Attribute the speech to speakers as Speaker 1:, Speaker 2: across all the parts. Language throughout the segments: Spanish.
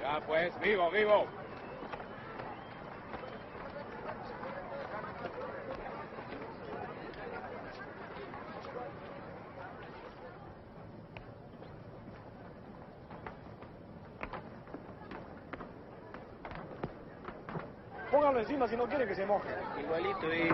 Speaker 1: Ya pues, vivo, vivo.
Speaker 2: Póngalo encima si no quiere que se moje.
Speaker 3: Igualito es.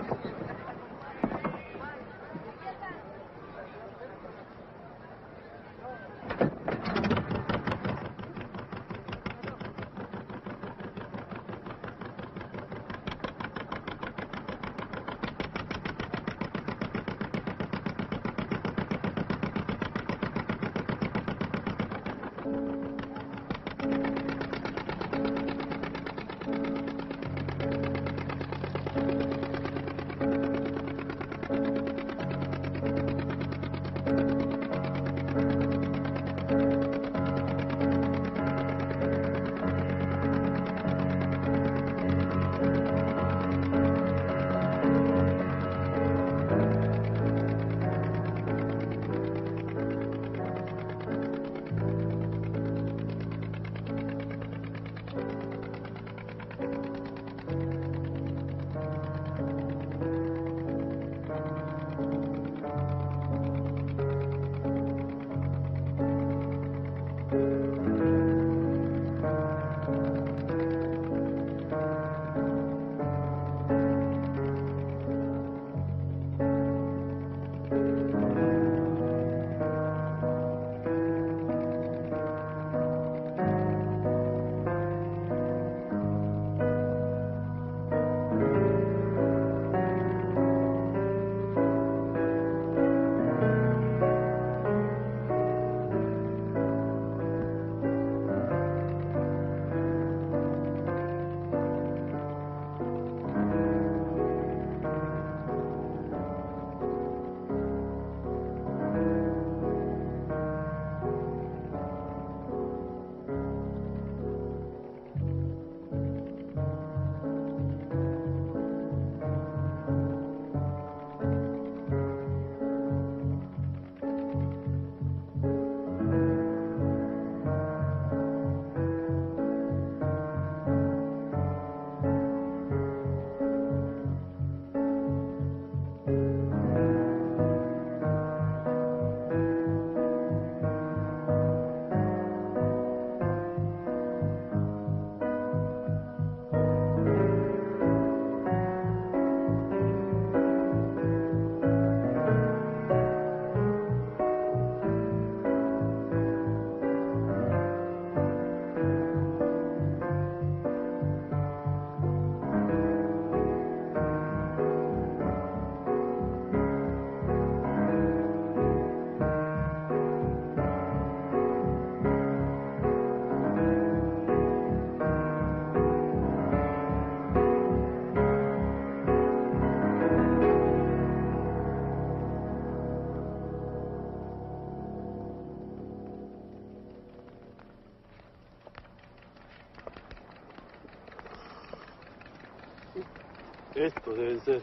Speaker 2: Estos deben ser.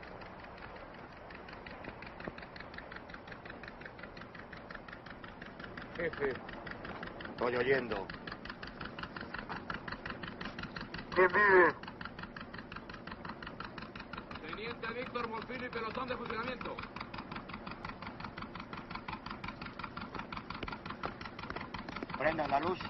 Speaker 1: Jefe.
Speaker 4: Estoy oyendo.
Speaker 5: ¿Quién vive?
Speaker 1: Teniente Víctor Monfilo y pelotón de funcionamiento.
Speaker 4: Prendan la luz.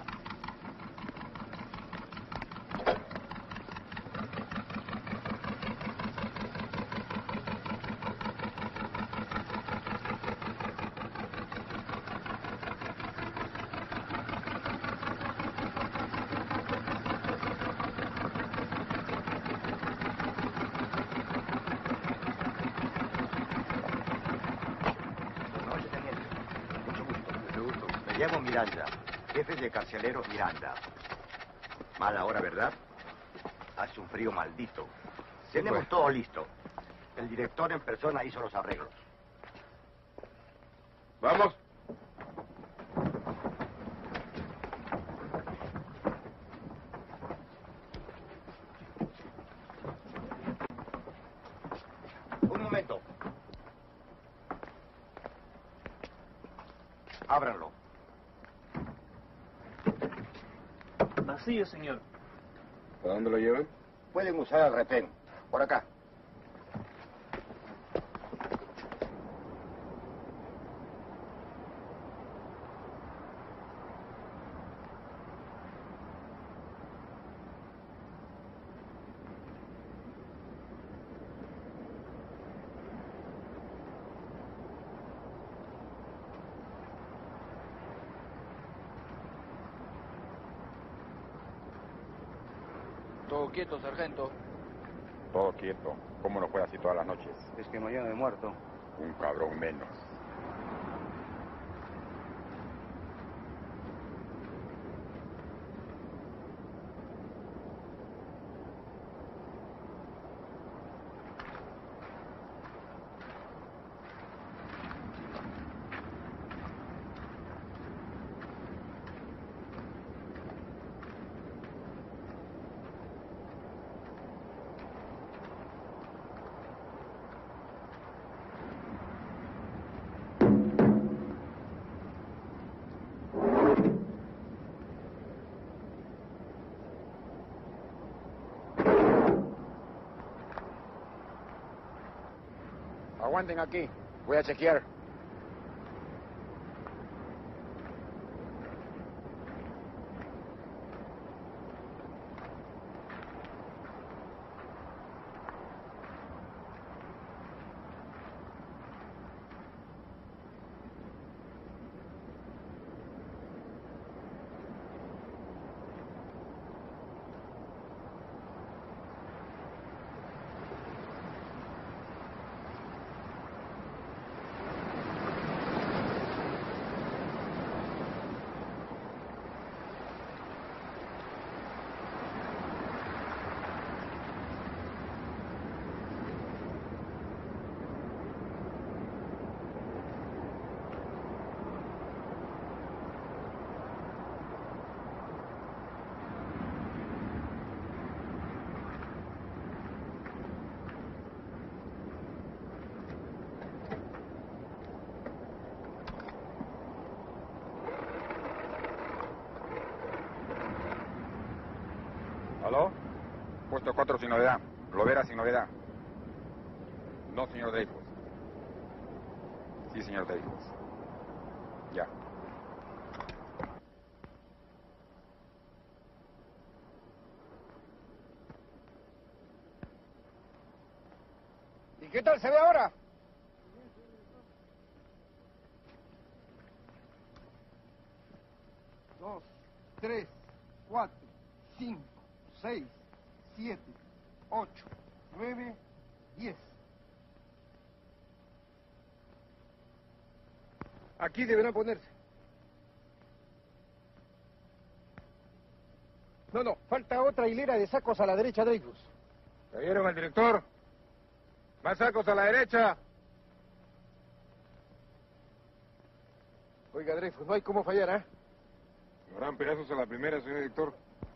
Speaker 4: Llamo Miranda, jefe de carceleros Miranda. Mala hora, ¿verdad? Hace un frío maldito. Tenemos todo listo. El director en persona hizo los arreglos.
Speaker 1: Vamos.
Speaker 4: Un momento. Ábranlo.
Speaker 3: Sí, señor.
Speaker 6: ¿A dónde lo llevan?
Speaker 4: Pueden usar al retén. Por acá.
Speaker 1: Todo quieto, sargento.
Speaker 6: Todo quieto. ¿Cómo no fue así todas las noches?
Speaker 2: Es que mañana de muerto.
Speaker 6: Un cabrón menos. Aguanten aquí. Voy a chequear. ¿Aló? Puesto 4 sin novedad. Lovera sin novedad. No, señor Dreyfus. Sí, señor Dreyfus. Ya.
Speaker 2: ¿Y qué tal se ve ahora? Dos, 3, 4, 5, 6, 7, 8, 9, 10. Aquí deberán ponerse. No, falta otra hilera de sacos a la derecha, Dreyfus.
Speaker 6: ¿Te vieron al director? Más sacos a la derecha.
Speaker 2: Oiga, Dreyfus, no hay cómo fallar, ¿eh?
Speaker 6: ¿No harán pedazos a la primera, señor director?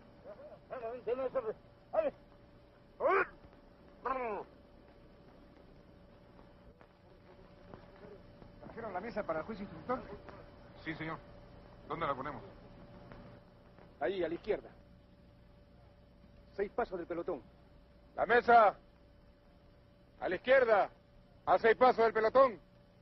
Speaker 2: ¿Trajeron la mesa para el juez instructor?
Speaker 6: Sí, señor. ¿Dónde la ponemos?
Speaker 2: Ahí, a la izquierda. 6 pasos del pelotón.
Speaker 6: La mesa. A la izquierda. A 6 pasos del pelotón.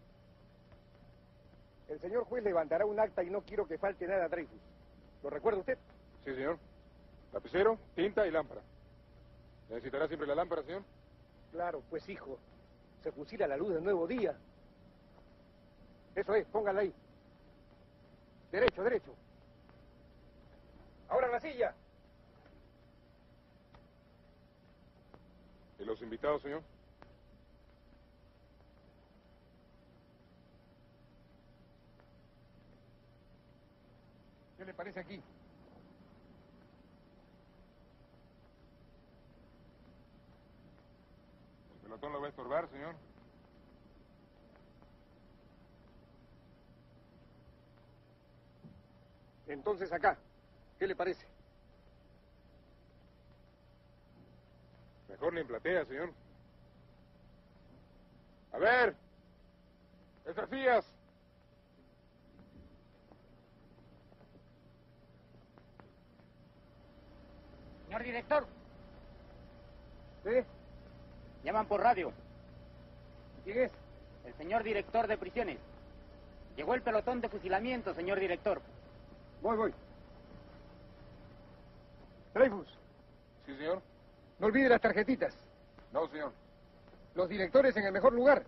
Speaker 2: El señor juez levantará un acta y no quiero que falte nada a Dreyfus. ¿Lo recuerda usted?
Speaker 6: Sí, señor. Lapicero, tinta y lámpara. ¿Necesitará siempre la lámpara, señor?
Speaker 2: Claro, pues hijo. Se fusila la luz del nuevo día. Eso es, póngala ahí. Derecho, derecho. Ahora en la silla.
Speaker 6: ¿Y los invitados, señor?
Speaker 2: ¿Qué le parece aquí?
Speaker 6: ¿El pelotón lo va a estorbar, señor?
Speaker 2: Entonces acá. ¿Qué le parece?
Speaker 6: Mejor ni en platea, señor. A ver. Esas sillas.
Speaker 3: Señor director,
Speaker 2: ¿Sí?
Speaker 3: llaman por radio.
Speaker 2: ¿Quién es?
Speaker 3: El señor director de prisiones. Llegó el pelotón de fusilamiento, señor director.
Speaker 2: Voy. Dreyfus,
Speaker 6: Sí, señor.
Speaker 2: no olvide las tarjetitas.
Speaker 6: No, señor.
Speaker 2: Los directores en el mejor lugar.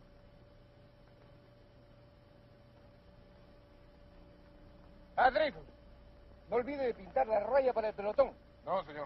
Speaker 2: Ah, Dreyfus, no olvide de pintar la raya para el pelotón.
Speaker 6: No, señor.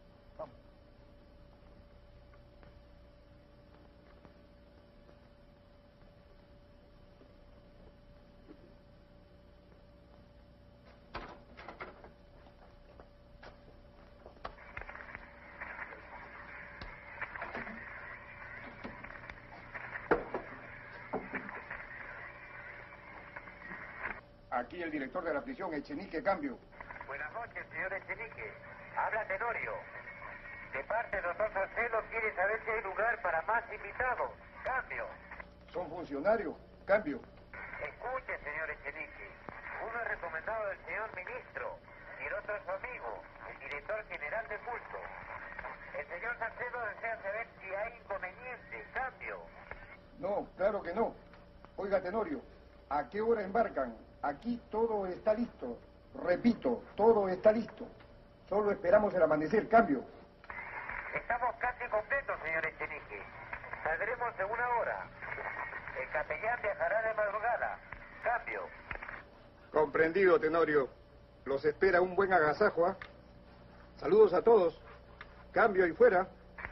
Speaker 2: Aquí el director de la prisión, Echenique Cambio.
Speaker 7: Buenas noches, señor Echenique. Habla Tenorio. De parte del doctor Salcedo quiere saber si hay lugar para más invitados. Cambio.
Speaker 2: Son funcionarios. Cambio.
Speaker 7: Escuche, señor Echenique. Uno es recomendado del señor ministro y el otro es su amigo, el director general de culto. El señor Salcedo desea saber si hay inconveniente. Cambio.
Speaker 2: No, claro que no. Oiga, Tenorio, ¿a qué hora embarcan? Aquí todo está listo. Repito, todo está listo. Solo esperamos el amanecer. Cambio.
Speaker 7: Estamos casi completos, señor Echenique. Saldremos en 1 hora. El capellán viajará de madrugada. Cambio.
Speaker 2: Comprendido, Tenorio. Los espera un buen agasajo, ¿ah? Saludos a todos. Cambio y fuera.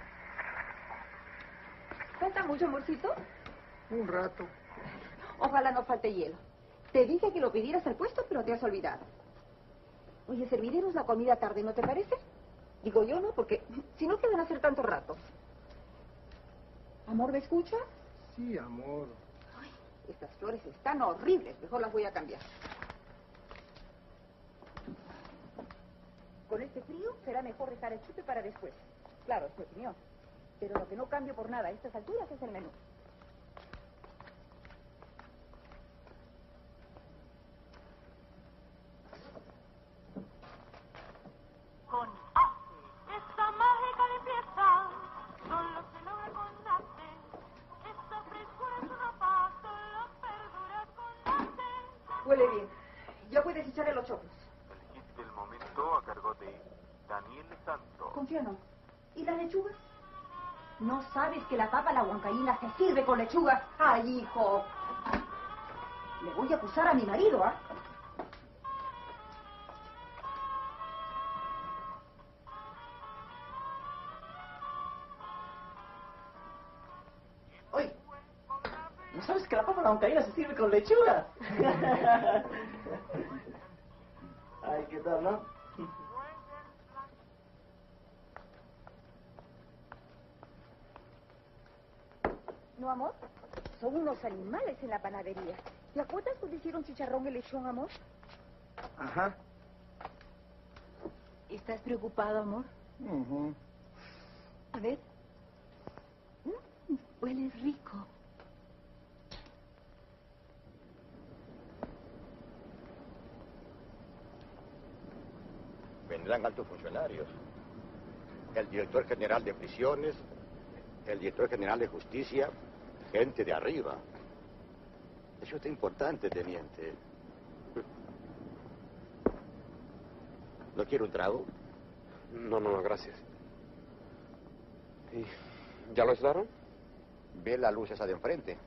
Speaker 8: ¿Falta mucho, amorcito?
Speaker 2: Un rato.
Speaker 8: Ojalá no falte hielo. Te dije que lo pidieras al puesto, pero te has olvidado. Oye, serviremos la comida tarde, ¿no te parece? Digo yo, ¿no? Porque si no quedan a hacer tanto rato. ¿Amor, me escuchas?
Speaker 2: Sí, amor.
Speaker 8: Ay, estas flores están horribles. Mejor las voy a cambiar. Con este frío será mejor dejar el chupe para después. Claro, es mi opinión. Pero lo que no cambio por nada a estas alturas es el menú.
Speaker 9: Con ACE, esta mágica limpieza, solo se logra con ACE. Esta frescura en su ropa, solo perdura con ACE.
Speaker 8: Huele bien. Ya puedes echarle los choclos.
Speaker 10: El hit del momento a cargo de Daniel Santos.
Speaker 8: Confía, no. ¿Y la lechuga? ¿No sabes que la papa a la huancaína se sirve con lechuga? ¡Ay, hijo! Le voy a acusar a mi marido, ¿ah?
Speaker 11: Oye, ¿no sabes que la papa a la huancaína se sirve con lechuga? Ay, ¿qué tal, no?
Speaker 8: No, amor. Son unos animales en la panadería. ¿Te acuerdas cuando hicieron chicharrón y lechón, amor?
Speaker 2: Ajá.
Speaker 8: ¿Estás preocupado, amor? A ver. Huele rico.
Speaker 4: Vendrán altos funcionarios. El director general de prisiones, el director general de justicia, gente de arriba. Eso está importante, teniente. ¿No quiere un trago?
Speaker 1: No, gracias. ¿Y ya lo aislaron?
Speaker 4: Ve la luz esa de enfrente.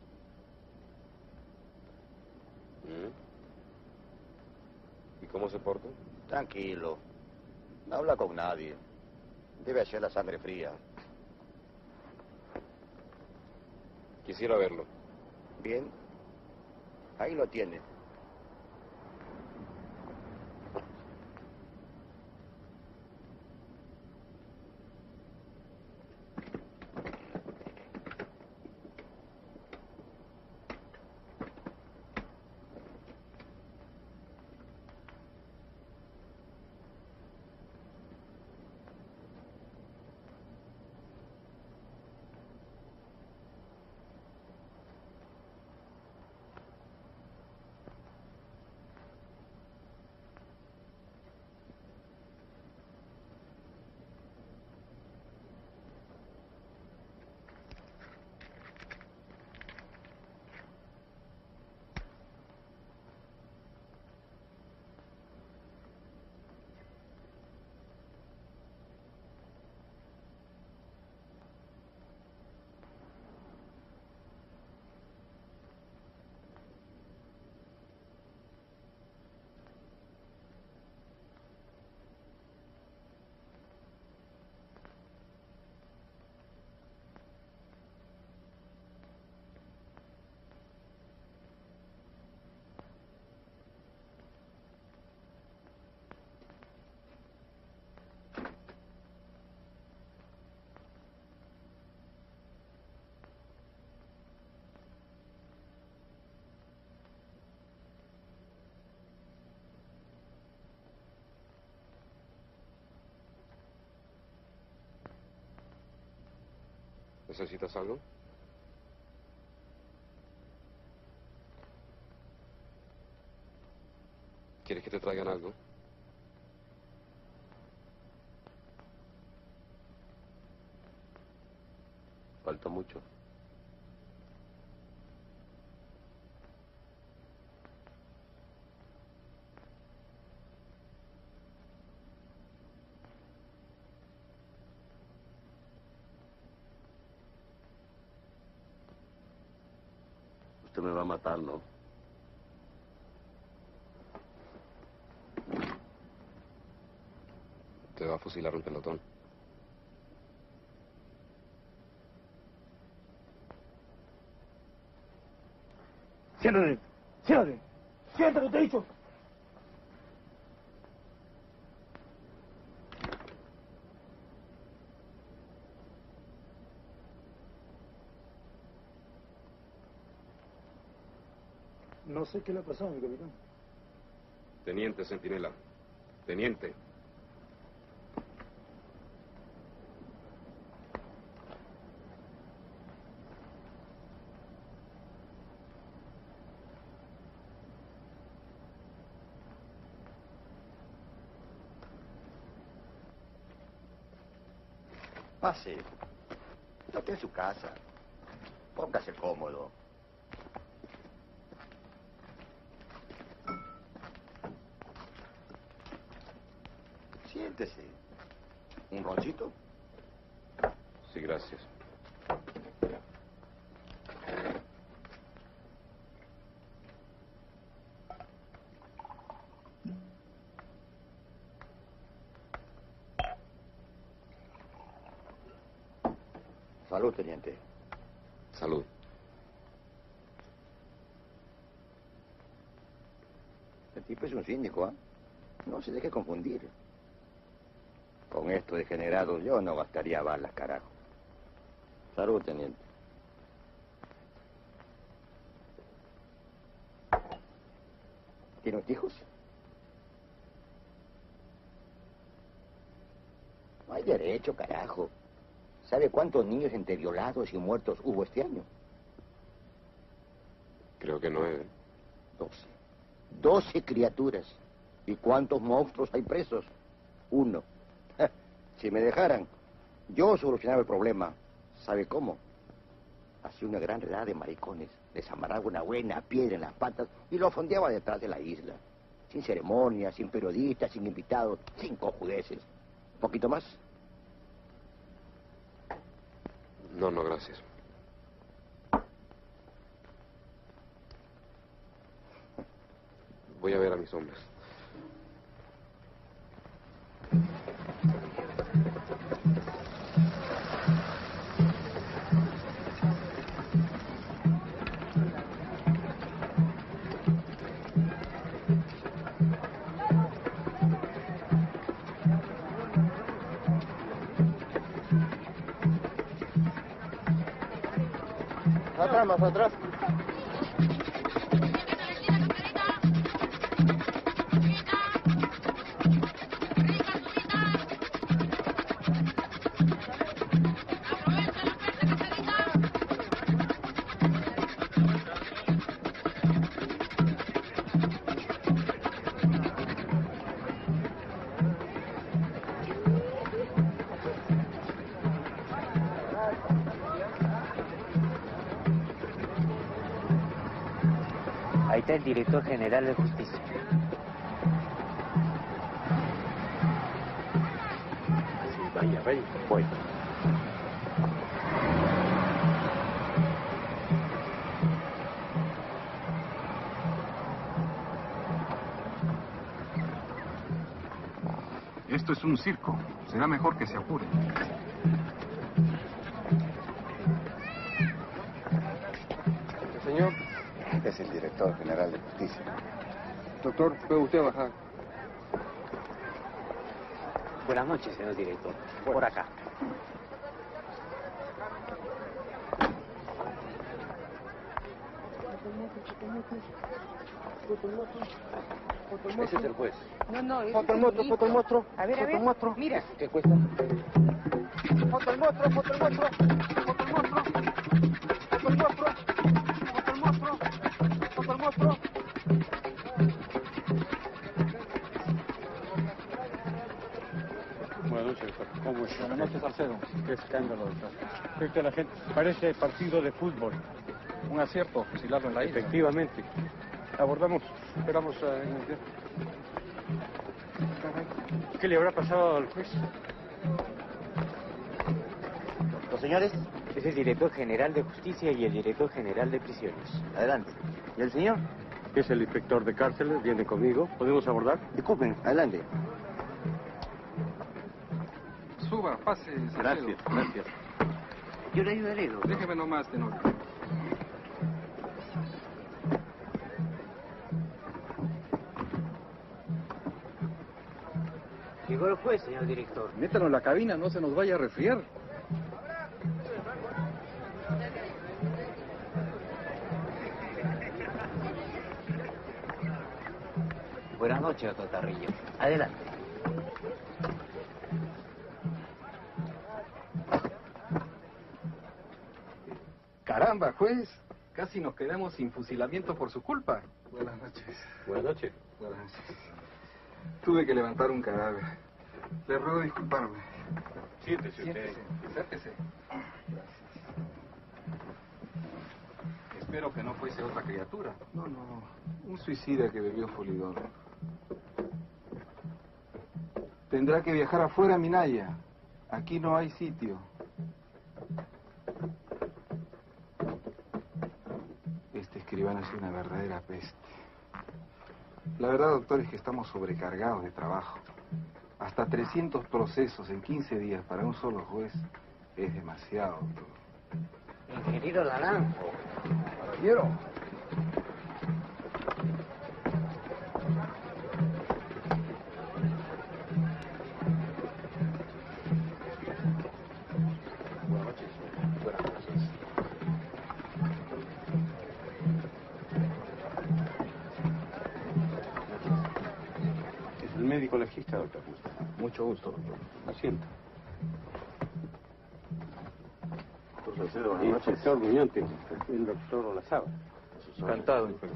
Speaker 1: ¿Y cómo se porta?
Speaker 4: Tranquilo. No habla con nadie. Debe ser la sangre fría.
Speaker 1: Quisiera verlo.
Speaker 4: Bien. Ahí lo tiene.
Speaker 12: ¿Necesitas algo? ¿Quieres que te traigan algo? Falta mucho. Usted me va a matar, ¿no? Te va a fusilar un pelotón.
Speaker 13: Siéntate, siéntate, siéntate, te he dicho. No sé qué le ha pasado, mi capitán.
Speaker 12: Teniente Centinela. Teniente.
Speaker 4: Pase. Está en su casa. Póngase cómodo. Siéntese. ¿Un roncito?
Speaker 12: Sí, gracias.
Speaker 4: Salud, teniente.
Speaker 12: Salud.
Speaker 4: El tipo es un cínico, ¿ah? No se deje confundir. Con esto degenerado yo no gastaría balas, carajo. Salud, teniente. ¿Tiene hijos? No hay derecho, carajo. ¿Sabe cuántos niños entre violados y muertos hubo este año?
Speaker 12: Creo que 9.
Speaker 4: 12. 12 criaturas. ¿Y cuántos monstruos hay presos? 1. Si me dejaran, yo solucionaba el problema. ¿Sabe cómo? Hacía una gran redada de maricones. Les amarraba una buena piedra en las patas y los fondeaba detrás de la isla. Sin ceremonia, sin periodistas, sin invitados, sin cojudeces. ¿Un poquito más?
Speaker 12: No, no, gracias. Voy a ver a mis hombres.
Speaker 4: Atrás, más atrás.
Speaker 3: Ahí está el director general de justicia.
Speaker 12: Sí, vaya, vaya.
Speaker 4: Voy.
Speaker 14: Esto es un circo. Será mejor que se apure.
Speaker 2: Señor.
Speaker 4: Es el director general de justicia.
Speaker 2: Doctor, ¿puede usted bajar?
Speaker 3: Buenas noches, señor director. Por acá.
Speaker 12: Ese es el juez.
Speaker 8: No,
Speaker 2: Foto el monstruo, foto el monstruo.
Speaker 8: A ver,
Speaker 2: foto el monstruo.
Speaker 8: mira.
Speaker 12: ¿Qué cuesta?
Speaker 2: Foto el monstruo, foto el monstruo. Foto el monstruo.
Speaker 13: Qué escándalo, doctor. Frente la gente. Parece partido de fútbol.
Speaker 14: Un acierto fusilarlo en la isla.
Speaker 13: Efectivamente. Abordamos. Esperamos ¿Qué le habrá pasado al juez?
Speaker 3: ¿Los señores? Es el director general de justicia y el director general de prisiones.
Speaker 4: Adelante.
Speaker 3: ¿Y el señor?
Speaker 13: Es el inspector de cárceles. Viene conmigo. ¿Podemos abordar?
Speaker 4: Disculpen, adelante.
Speaker 14: Suba, pase, Salcedo.
Speaker 13: Gracias.
Speaker 3: Yo le ayudaré, doctor.
Speaker 14: Déjeme nomás, Tenorio.
Speaker 3: Llegó el juez, señor director.
Speaker 14: Métalo en la cabina, no se nos vaya a resfriar.
Speaker 3: Buenas noches, doctor Tarrillo. Adelante.
Speaker 14: Caramba, juez. Casi nos quedamos sin fusilamiento por su culpa. Buenas noches.
Speaker 13: Buenas noches.
Speaker 14: Buenas noches. Tuve que levantar un cadáver. Le ruego disculparme.
Speaker 13: Siéntese usted.
Speaker 14: Siéntese. Espero que no fuese otra criatura. No. Un suicida que bebió folidor. Tendrá que viajar afuera, Minaya. Aquí no hay sitio. Este escribano es una verdadera peste. La verdad, doctor, es que estamos sobrecargados de trabajo. Hasta 300 procesos en 15 días para un solo juez es demasiado, doctor.
Speaker 3: Ingeniero Naranjo.
Speaker 2: Caballero.
Speaker 13: Es el médico legista, doctor. Mucho gusto, doctor. Asiento. Doctor Salcedo, buenas noches. Inspector Muñante, el doctor Olazábal. Encantado, inspector.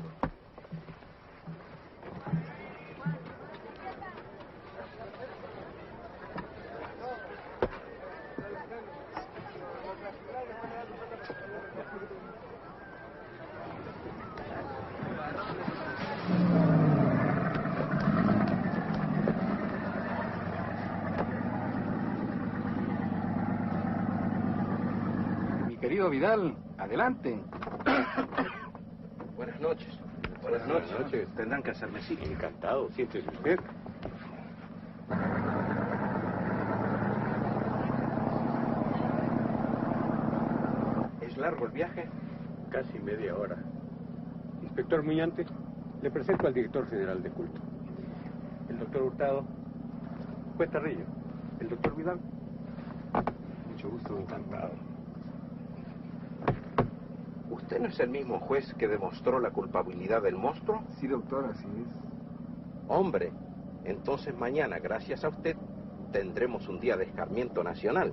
Speaker 14: Querido Vidal, adelante.
Speaker 12: Buenas noches. Buenas noches. Tendrán que hacerme sitio.
Speaker 13: Encantado. Siéntese usted.
Speaker 12: ¿Es largo el viaje?
Speaker 13: Casi media hora. Inspector Muñante, le presento al director general de culto. El doctor Hurtado. Juez Tarrillo. El doctor Vidal. Mucho gusto. Encantado.
Speaker 12: ¿Usted no es el mismo juez que demostró la culpabilidad del monstruo?
Speaker 14: Sí, doctor, así es.
Speaker 12: Hombre, entonces mañana, gracias a usted, tendremos un día de escarmiento nacional.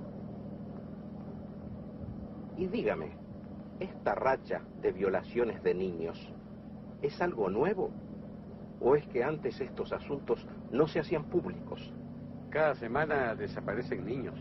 Speaker 12: Y dígame, ¿esta racha de violaciones de niños es algo nuevo? ¿O es que antes estos asuntos no se hacían públicos?
Speaker 13: Cada semana desaparecen niños.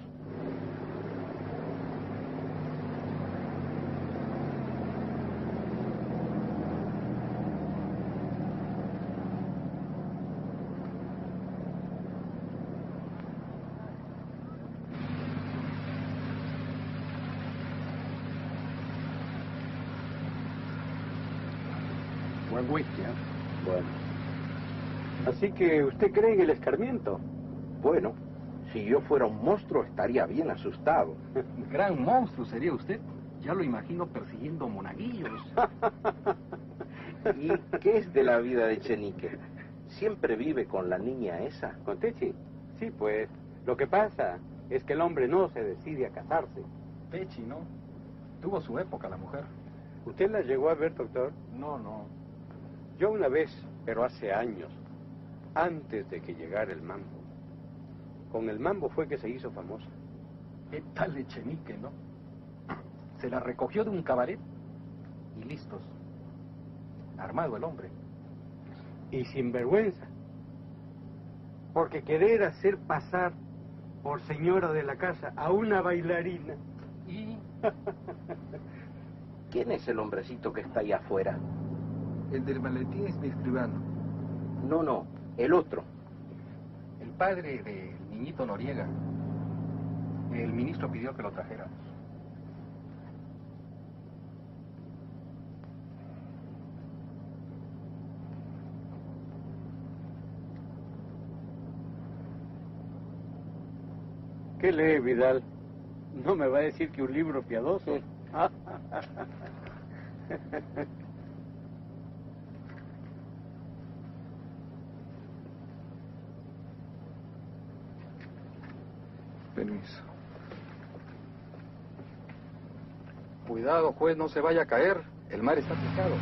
Speaker 14: Buen whisky, ¿eh?
Speaker 13: Bueno. Así que, ¿usted cree en el escarmiento?
Speaker 12: Bueno, si yo fuera un monstruo estaría bien asustado.
Speaker 14: Gran monstruo sería usted. Ya lo imagino persiguiendo monaguillos.
Speaker 12: ¿Y qué es de la vida de Chenique? ¿Siempre vive con la niña esa?
Speaker 13: ¿Con Techi? Sí, pues. Lo que pasa es que el hombre no se decide a casarse.
Speaker 14: Techi, ¿no? Tuvo su época la mujer.
Speaker 13: ¿Usted la llegó a ver, doctor?
Speaker 14: No.
Speaker 13: Yo una vez, pero hace años, antes de que llegara el mambo. Con el mambo fue que se hizo famosa.
Speaker 14: ¿Qué tal Echenique, no? Se la recogió de un cabaret y listos. Armado el hombre.
Speaker 13: Y sin vergüenza. Porque querer hacer pasar por señora de la casa, a una bailarina.
Speaker 12: ¿Y? ¿Quién es el hombrecito que está ahí afuera?
Speaker 14: El del maletín es mi escribano.
Speaker 12: No, el otro.
Speaker 14: El padre del niñito Noriega. El ministro pidió que lo trajéramos.
Speaker 13: ¿Qué lee, Vidal? ¿No me va a decir que un libro piadoso?
Speaker 14: Permiso. Cuidado, juez, no se vaya a caer. El mar está picado.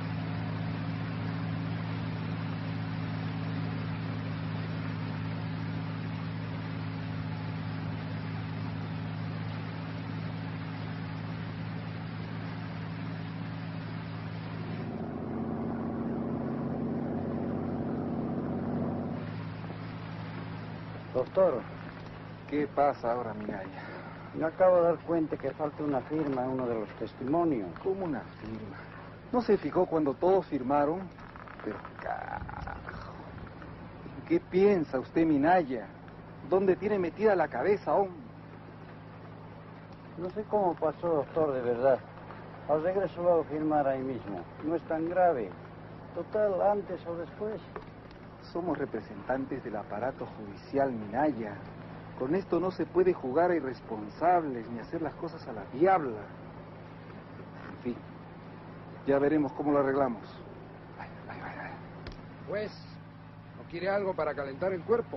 Speaker 15: Doctor,
Speaker 14: ¿Qué pasa ahora, Minaya?
Speaker 15: me acabo de dar cuenta que falta una firma en uno de los testimonios.
Speaker 14: ¿Cómo una firma? ¿No se fijó cuando todos firmaron? Pero carajo. ¿En qué piensa usted, Minaya? ¿Dónde tiene metida la cabeza, hombre?
Speaker 15: No sé cómo pasó, doctor, de verdad. Al regreso lo hago firmar ahí mismo. No es tan grave. Total, antes o después.
Speaker 14: Somos representantes del aparato judicial, Minaya. Con esto no se puede jugar a irresponsables ni hacer las cosas a la diabla. En fin, ya veremos cómo lo arreglamos.
Speaker 2: Pues, ¿no quiere algo para calentar el cuerpo?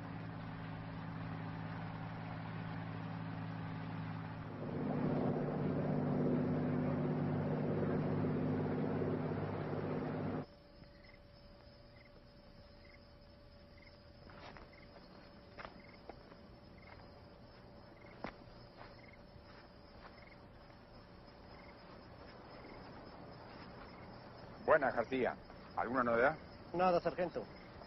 Speaker 6: Buenas, García. ¿Alguna novedad?
Speaker 16: Nada, sargento.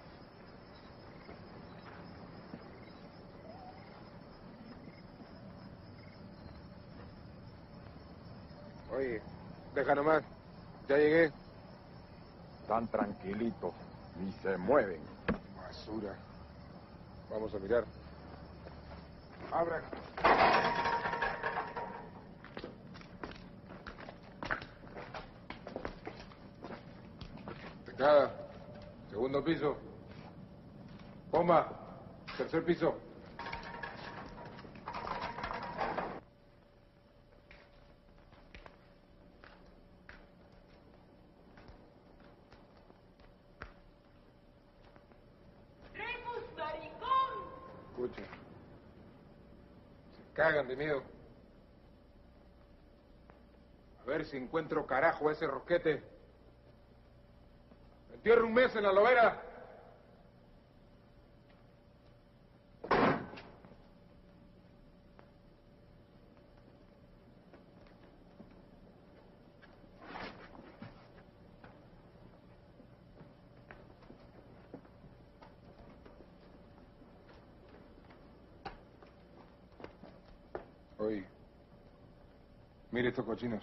Speaker 2: Oye, deja nomás. Ya llegué.
Speaker 6: Tan tranquilitos, ni se mueven.
Speaker 2: Basura. Vamos a mirar. Abra. Teclada. Segundo piso. Bomba. Tercer piso. Escuchen. Se cagan de miedo. A ver si encuentro carajo a ese rosquete. Me entierro un mes en la lobera. Oye, mire estos cochinos.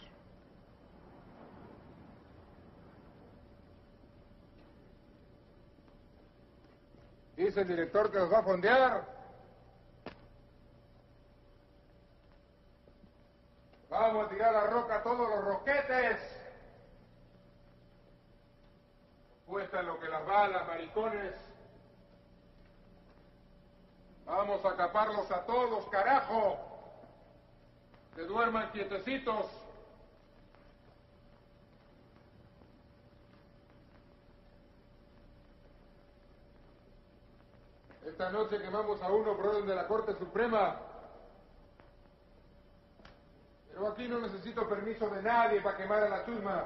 Speaker 2: Dice el director que los va a fondear. Vamos a tirar la roca a todos los rosquetes. Cuestan lo que las balas, maricones. Vamos a caparlos a todos, carajo. Que duerman quietecitos. Esta noche quemamos a uno por orden de la Corte Suprema. Pero aquí no necesito permiso de nadie para quemar a la chusma.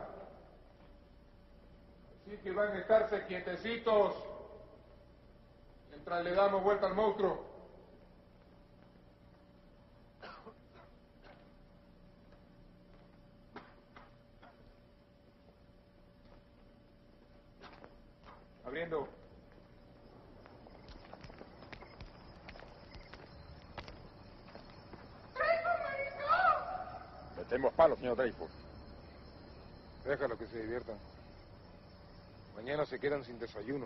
Speaker 2: Así que van a estarse quietecitos mientras le damos vuelta al monstruo. Abriendo.
Speaker 6: Echemos palos, señor Dreyfus.
Speaker 14: Déjalo que se diviertan. Mañana se quedan sin desayuno.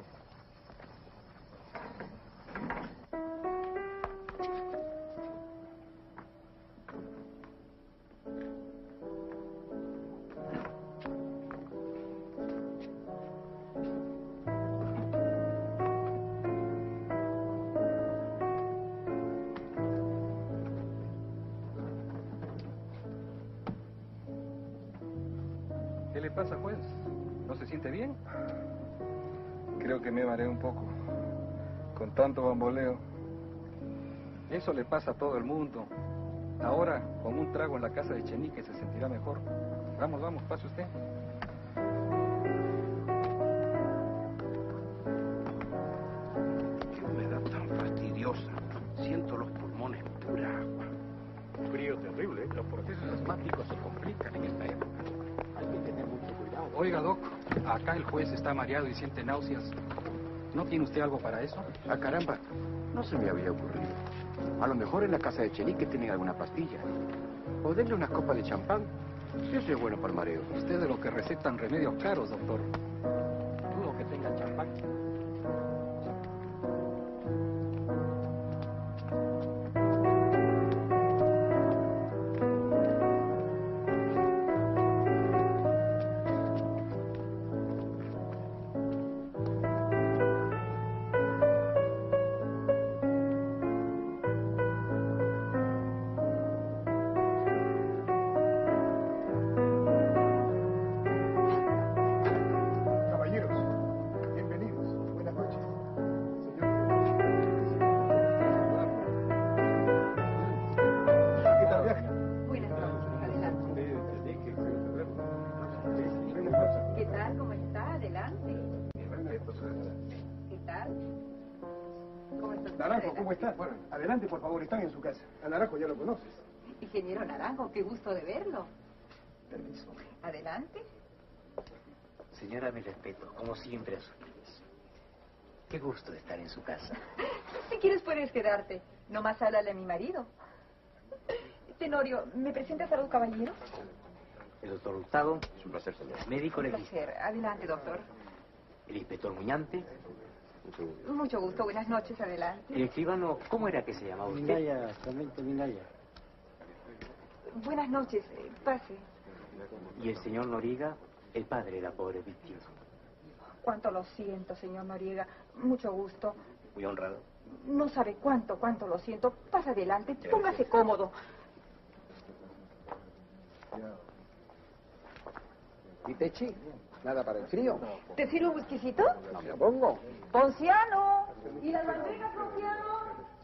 Speaker 13: ¿Qué le pasa, juez? ¿No se siente bien?
Speaker 14: Creo que me mareé un poco. Con tanto bamboleo.
Speaker 13: Eso le pasa a todo el mundo. Ahora, con un trago en la casa de Chenique se sentirá mejor. Vamos, vamos, pase usted.
Speaker 12: Qué humedad tan fastidiosa. Siento los pulmones pura agua.
Speaker 13: Un frío terrible. Los procesos asmáticos se complican en esta época. Hay que tener mucho cuidado. Oiga, Doc, acá el juez está mareado y siente náuseas. ¿No tiene usted algo para eso?
Speaker 16: Ah, caramba, no se me había ocurrido. A lo mejor en la casa de Chenique tienen alguna pastilla. O denle unas copas de champán. Eso es bueno para el mareo.
Speaker 13: Usted de lo que recetan remedios caros, doctor. Dudo que tenga champán.
Speaker 2: Naranjo, ¿cómo estás? Adelante, por favor, están en su casa. A Naranjo ya lo conoces.
Speaker 8: Ingeniero Naranjo, qué gusto de verlo.
Speaker 2: Permiso.
Speaker 8: Adelante.
Speaker 3: Señora, mi respeto, como siempre a sus pies. Qué gusto de estar en su casa.
Speaker 8: Si quieres puedes quedarte. Nomás háblale a mi marido. Tenorio, ¿me presentas a los caballeros?
Speaker 3: El doctor Hurtado.
Speaker 16: Es un placer, señor.
Speaker 3: Médico
Speaker 8: Un
Speaker 3: legista.
Speaker 8: placer. Adelante, doctor.
Speaker 3: El inspector Muñante.
Speaker 8: Mucho gusto. Buenas noches. Adelante.
Speaker 3: El escribano, ¿cómo era que se llamaba usted?
Speaker 15: Minaya, Clemente Minaya.
Speaker 8: Buenas noches. Pase.
Speaker 3: Y el señor Noriega, el padre de la pobre víctima.
Speaker 8: Cuánto lo siento, señor Noriega. Mucho gusto.
Speaker 3: Muy honrado.
Speaker 8: No sabe cuánto lo siento. Pasa adelante. Póngase cómodo.
Speaker 16: ¿Y Techi? ¿Nada para el frío?
Speaker 8: ¿Te sirve un whiskycito?
Speaker 16: No me opongo.
Speaker 8: Ponciano. ¿Y las bandejas, Ponciano?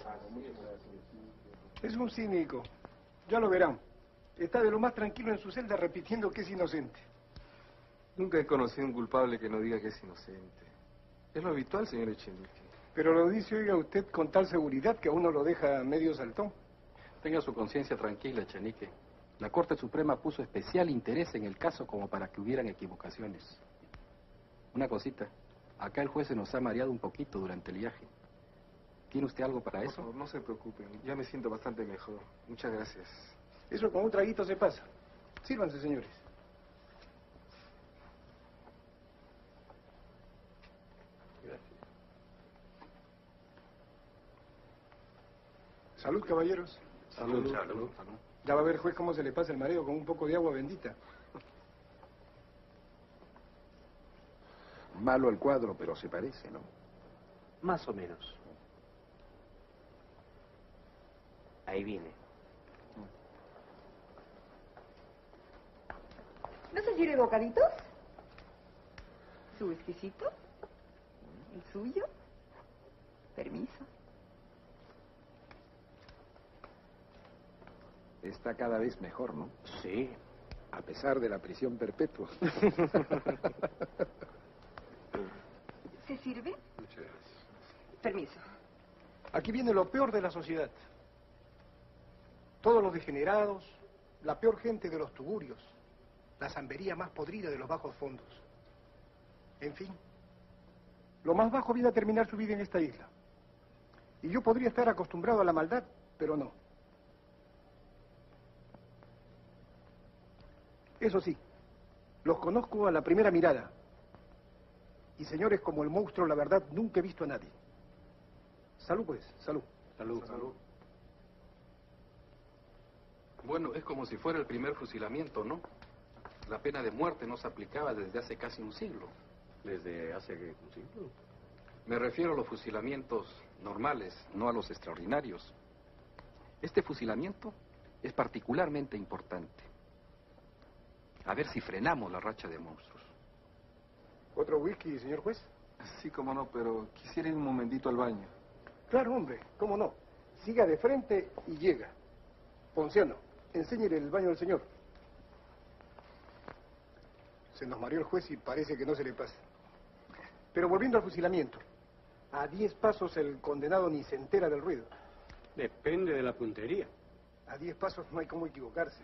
Speaker 2: Es un cínico. Ya lo verán. Está de lo más tranquilo en su celda repitiendo que es inocente.
Speaker 14: Nunca he conocido un culpable que no diga que es inocente. Es lo habitual, señor Echenique.
Speaker 2: Pero lo dice, oiga, usted con tal seguridad que a uno lo deja medio saltón.
Speaker 13: Tenga su conciencia tranquila, Chenique. La Corte Suprema puso especial interés en el caso como para que hubieran equivocaciones. Una cosita. Acá el juez se nos ha mareado un poquito durante el viaje. ¿Tiene usted algo para
Speaker 14: Por
Speaker 13: eso?
Speaker 14: favor, no se preocupen. Ya me siento bastante mejor. Muchas gracias.
Speaker 2: Eso con un traguito se pasa. Sírvanse, señores. Salud, caballeros.
Speaker 13: Salud.
Speaker 2: Ya va a ver, juez, cómo se le pasa el mareo con un poco de agua bendita.
Speaker 16: Malo el cuadro, pero se parece, ¿no?
Speaker 3: Más o menos. Ahí viene.
Speaker 8: ¿No se quiere bocaditos? ¿Su whiskycito? ¿El suyo? Permiso.
Speaker 16: Está cada vez mejor, ¿no?
Speaker 3: Sí.
Speaker 16: A pesar de la prisión perpetua.
Speaker 8: ¿Se sirve?
Speaker 14: Muchas gracias.
Speaker 8: Permiso.
Speaker 2: Aquí viene lo peor de la sociedad. Todos los degenerados, la peor gente de los tugurios, la zambería más podrida de los bajos fondos. En fin, lo más bajo viene a terminar su vida en esta isla. Y yo podría estar acostumbrado a la maldad, pero no. Eso sí, los conozco a la primera mirada. Y señores, como el monstruo, la verdad, nunca he visto a nadie. Salud, pues, salud.
Speaker 13: Salud.
Speaker 14: Salud. Bueno, es como si fuera el primer fusilamiento, ¿no? La pena de muerte no se aplicaba desde hace casi un siglo.
Speaker 13: ¿Desde hace un siglo?
Speaker 14: Me refiero a los fusilamientos normales, no a los extraordinarios. Este fusilamiento es particularmente importante. A ver si frenamos la racha de monstruos.
Speaker 2: ¿Otro whisky, señor juez?
Speaker 14: Sí, cómo no, pero quisiera ir un momentito al baño.
Speaker 2: Claro, hombre, cómo no. Siga de frente y llega. Ponciano, enséñele el baño al señor. Se nos mareó el juez y parece que no se le pasa. Pero volviendo al fusilamiento, a 10 pasos el condenado ni se entera del ruido.
Speaker 13: Depende de la puntería.
Speaker 2: A 10 pasos no hay cómo equivocarse.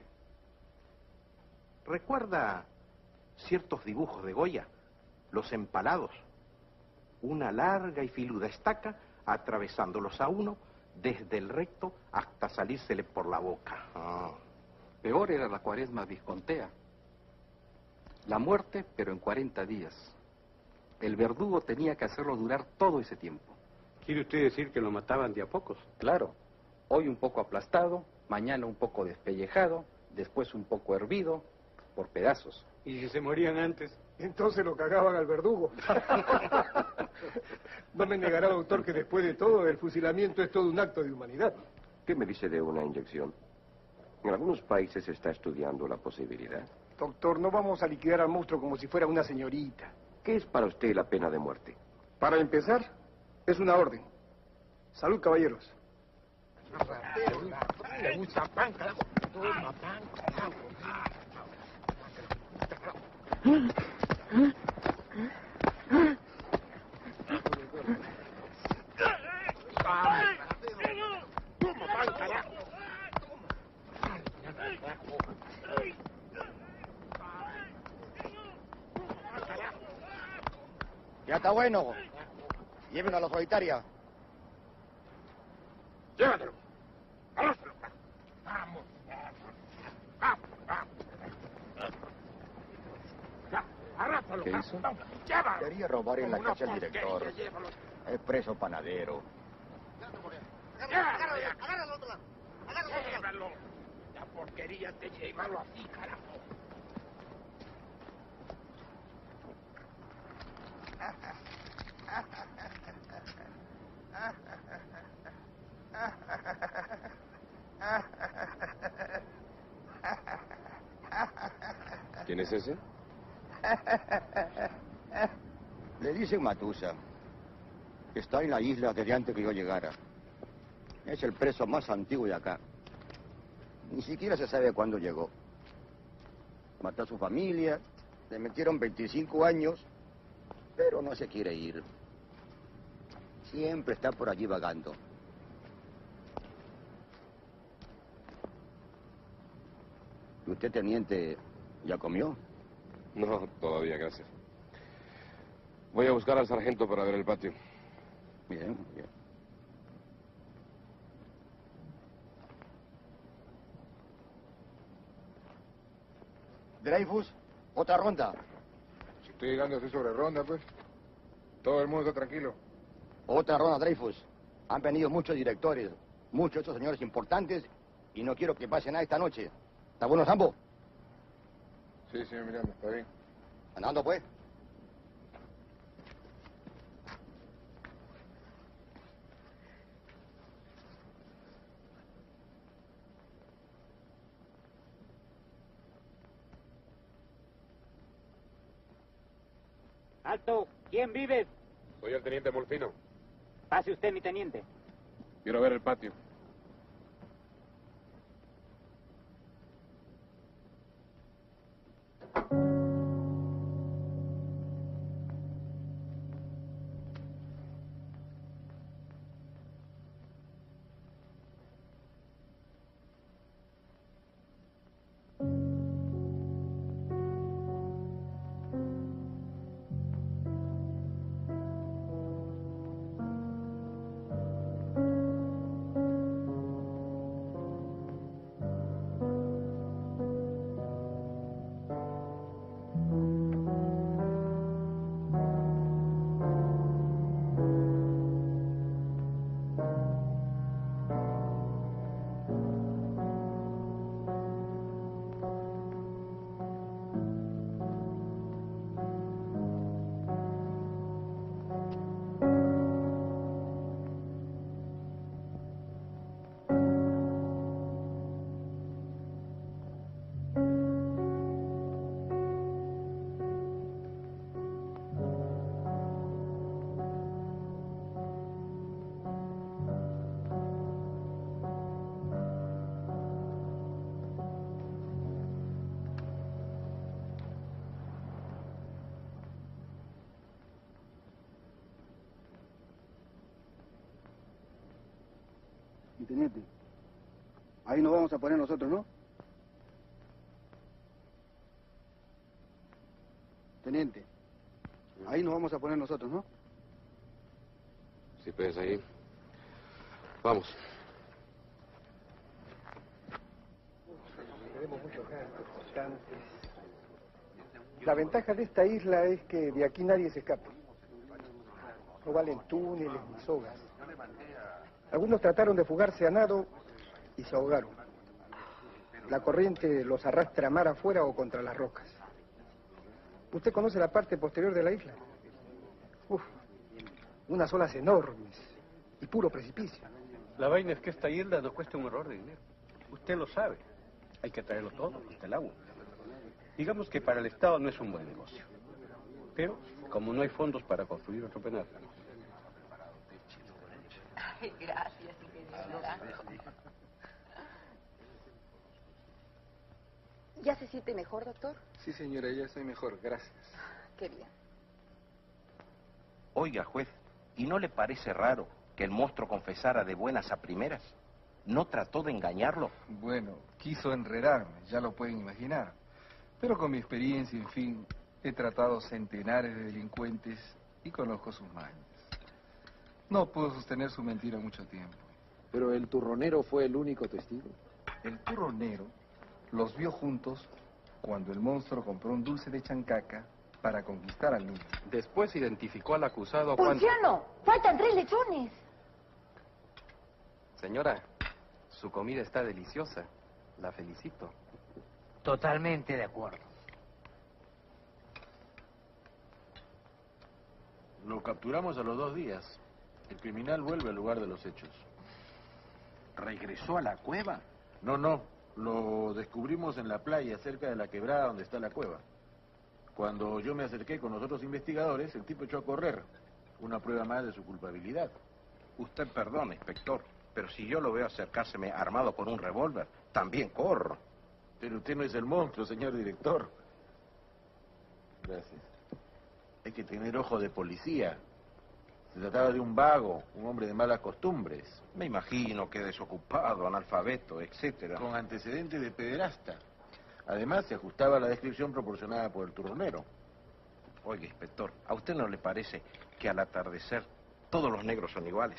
Speaker 12: ¿Recuerda ciertos dibujos de Goya? Los empalados. Una larga y filuda estaca atravesándolos a uno desde el recto hasta salírsele por la boca.
Speaker 14: Peor era la cuaresma viscontea. La muerte, pero en 40 días. El verdugo tenía que hacerlo durar todo ese tiempo.
Speaker 13: ¿Quiere usted decir que lo mataban de a pocos?
Speaker 14: Claro. Hoy un poco aplastado, mañana un poco despellejado, después un poco hervido, por pedazos.
Speaker 13: ¿Y si se morían antes?
Speaker 2: Entonces lo cagaban al verdugo. No me negará, doctor, que después de todo el fusilamiento es todo un acto de humanidad.
Speaker 16: ¿Qué me dice de una inyección? En algunos países se está estudiando la posibilidad.
Speaker 2: Doctor, no vamos a liquidar al monstruo como si fuera una señorita.
Speaker 16: ¿Qué es para usted la pena de muerte?
Speaker 2: Para empezar, es una orden. Salud, caballeros.
Speaker 4: Ya está bueno. Llévenlo a la solitaria.
Speaker 1: Llévatelo. Arrástralo. Vamos. Arrástralo.
Speaker 4: ¿Qué hizo?
Speaker 1: Llévalo.
Speaker 4: Quería robar en la
Speaker 1: Como
Speaker 4: casa
Speaker 1: una
Speaker 4: del director.
Speaker 1: porquería, llévalo.
Speaker 4: Es preso panadero.
Speaker 1: Agárralo al otro lado. Llévalo. La porquería te llévalo así, carajo.
Speaker 16: ¿Quién es ese?
Speaker 4: Le dicen Matusa. Está en la isla desde antes que yo llegara. Es el preso más antiguo de acá. Ni siquiera se sabe cuándo llegó. Mató a su familia, le metieron 25 años, pero no se quiere ir. Siempre está por allí vagando. ¿Y usted, teniente, ya comió?
Speaker 16: No, todavía, gracias. Voy a buscar al sargento para ver el patio.
Speaker 4: Bien, bien. Dreyfus, otra ronda.
Speaker 6: Si estoy llegando así sobre ronda, pues. Todo el mundo está tranquilo.
Speaker 4: Otra ronda, Dreyfus. Han venido muchos directores, muchos de estos señores importantes, y no quiero que pase nada esta noche. ¿Está bueno, Sambo?
Speaker 6: Sí, señor Miranda, está bien.
Speaker 4: Andando, pues.
Speaker 17: ¡Alto! ¿Quién vive?
Speaker 16: Soy el teniente Molfino.
Speaker 17: Pase usted, mi teniente.
Speaker 16: Quiero ver el patio.
Speaker 18: Teniente, ahí nos vamos a poner nosotros, ¿no? Teniente, ahí nos vamos a poner nosotros, ¿no?
Speaker 16: Si puedes ahí. Vamos.
Speaker 2: La ventaja de esta isla es que de aquí nadie se escapa. No valen túneles ni sogas. Algunos trataron de fugarse a nado y se ahogaron. La corriente los arrastra mar afuera o contra las rocas. ¿Usted conoce la parte posterior de la isla? Uf, unas olas enormes y puro precipicio.
Speaker 13: La vaina es que esta isla nos cuesta un horror de dinero. Usted lo sabe. Hay que traerlo todo hasta el agua. Digamos que para el Estado no es un buen negocio. Pero, como no hay fondos para construir otro penal.
Speaker 8: Ay, gracias, ingeniero Naranjo. ¿Ya se siente mejor, doctor?
Speaker 14: Sí, señora, ya estoy mejor, gracias.
Speaker 8: Qué bien.
Speaker 12: Oiga, juez, ¿y no le parece raro que el monstruo confesara de buenas a primeras? ¿No trató de engañarlo?
Speaker 14: Bueno, quiso enredarme, ya lo pueden imaginar. Pero con mi experiencia, en fin, he tratado centenares de delincuentes y conozco sus mañas. No pudo sostener su mentira mucho tiempo.
Speaker 16: Pero el turronero fue el único testigo.
Speaker 14: El turronero los vio juntos cuando el monstruo compró un dulce de chancaca para conquistar al niño.
Speaker 16: Después identificó al acusado cuando...
Speaker 8: ¡Ponciano! ¡Faltan 3 lechones!
Speaker 16: Señora, su comida está deliciosa. La felicito.
Speaker 3: Totalmente de acuerdo.
Speaker 19: Lo capturamos a los 2 días. El criminal vuelve al lugar de los hechos.
Speaker 12: ¿Regresó a la cueva?
Speaker 19: No. Lo descubrimos en la playa, cerca de la quebrada donde está la cueva. Cuando yo me acerqué con los otros investigadores, el tipo echó a correr. Una prueba más de su culpabilidad.
Speaker 12: Usted perdone, inspector, pero si yo lo veo acercárseme armado con un revólver, también corro.
Speaker 19: Pero usted no es el monstruo, señor director. Gracias. Hay que tener ojo de policía. Se trataba de un vago, un hombre de malas costumbres.
Speaker 12: Me imagino que desocupado, analfabeto, etcétera.
Speaker 19: Con antecedentes de pederasta. Además, se ajustaba a la descripción proporcionada por el turronero.
Speaker 12: Oiga, inspector, ¿a usted no le parece que al atardecer todos los negros son iguales?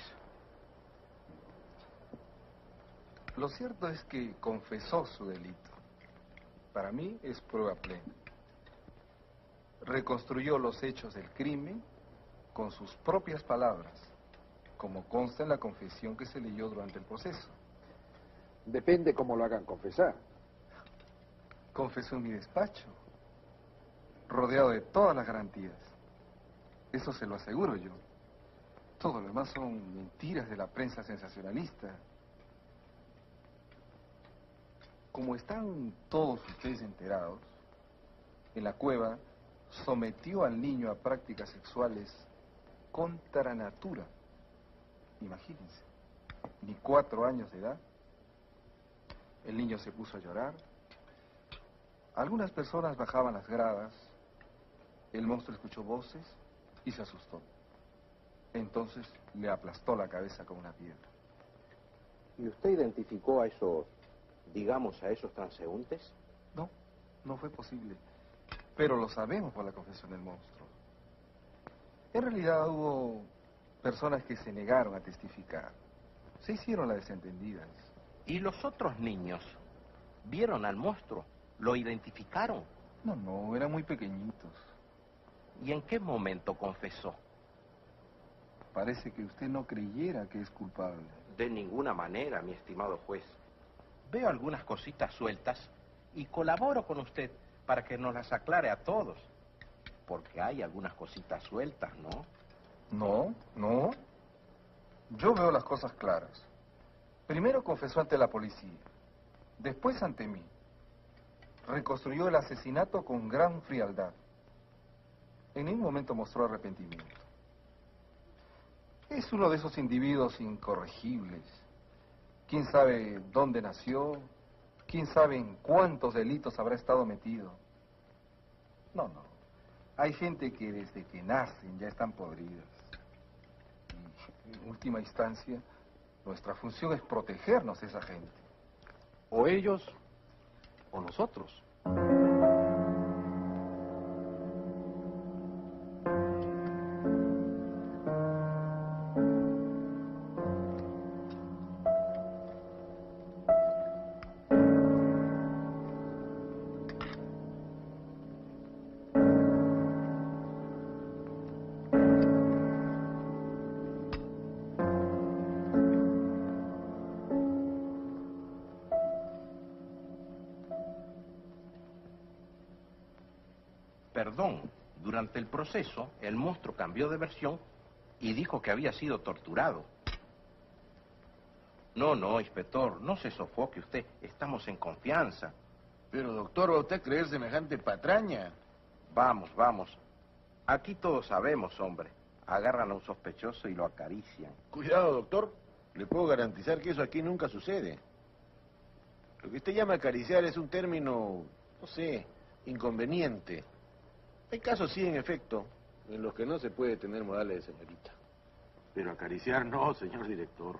Speaker 14: Lo cierto es que confesó su delito. Para mí es prueba plena. Reconstruyó los hechos del crimen con sus propias palabras, como consta en la confesión que se leyó durante el proceso.
Speaker 16: Depende cómo lo hagan confesar.
Speaker 14: Confesó en mi despacho, rodeado de todas las garantías. Eso se lo aseguro yo. Todo lo demás son mentiras de la prensa sensacionalista. Como están todos ustedes enterados, en la cueva sometió al niño a prácticas sexuales contra natura. Imagínense, ni 4 años de edad. El niño se puso a llorar. Algunas personas bajaban las gradas. El monstruo escuchó voces y se asustó. Entonces le aplastó la cabeza con una piedra.
Speaker 12: ¿Y usted identificó a esos, digamos, a esos transeúntes?
Speaker 14: No, no fue posible. Pero lo sabemos por la confesión del monstruo. En realidad hubo personas que se negaron a testificar. Se hicieron las desentendidas.
Speaker 12: ¿Y los otros niños vieron al monstruo? ¿Lo identificaron?
Speaker 14: No, eran muy pequeñitos.
Speaker 12: ¿Y en qué momento confesó?
Speaker 14: Parece que usted no creyera que es culpable.
Speaker 12: De ninguna manera, mi estimado juez. Veo algunas cositas sueltas y colaboro con usted para que nos las aclare a todos. Porque hay algunas cositas sueltas, ¿no?
Speaker 14: No. Yo veo las cosas claras. Primero confesó ante la policía, después ante mí. Reconstruyó el asesinato con gran frialdad. En ningún momento mostró arrepentimiento. Es uno de esos individuos incorregibles. ¿Quién sabe dónde nació? ¿Quién sabe en cuántos delitos habrá estado metido? No. Hay gente que desde que nacen ya están podridas. Y en última instancia, Nuestra función es protegernos de esa gente.
Speaker 12: O ellos o nosotros. Perdón, durante el proceso, el monstruo cambió de versión y dijo que había sido torturado. No, inspector, no se sofoque usted. Estamos en confianza.
Speaker 19: Pero, doctor, ¿va usted a creer semejante patraña?
Speaker 12: Vamos. Aquí todos sabemos, hombre. Agarran a un sospechoso y lo acarician.
Speaker 19: Cuidado, doctor. Le puedo garantizar que eso aquí nunca sucede. Lo que usted llama acariciar es un término, no sé, inconveniente. Hay casos, sí, en efecto, en los que no se puede tener modales de señorita. Pero acariciar no, señor director.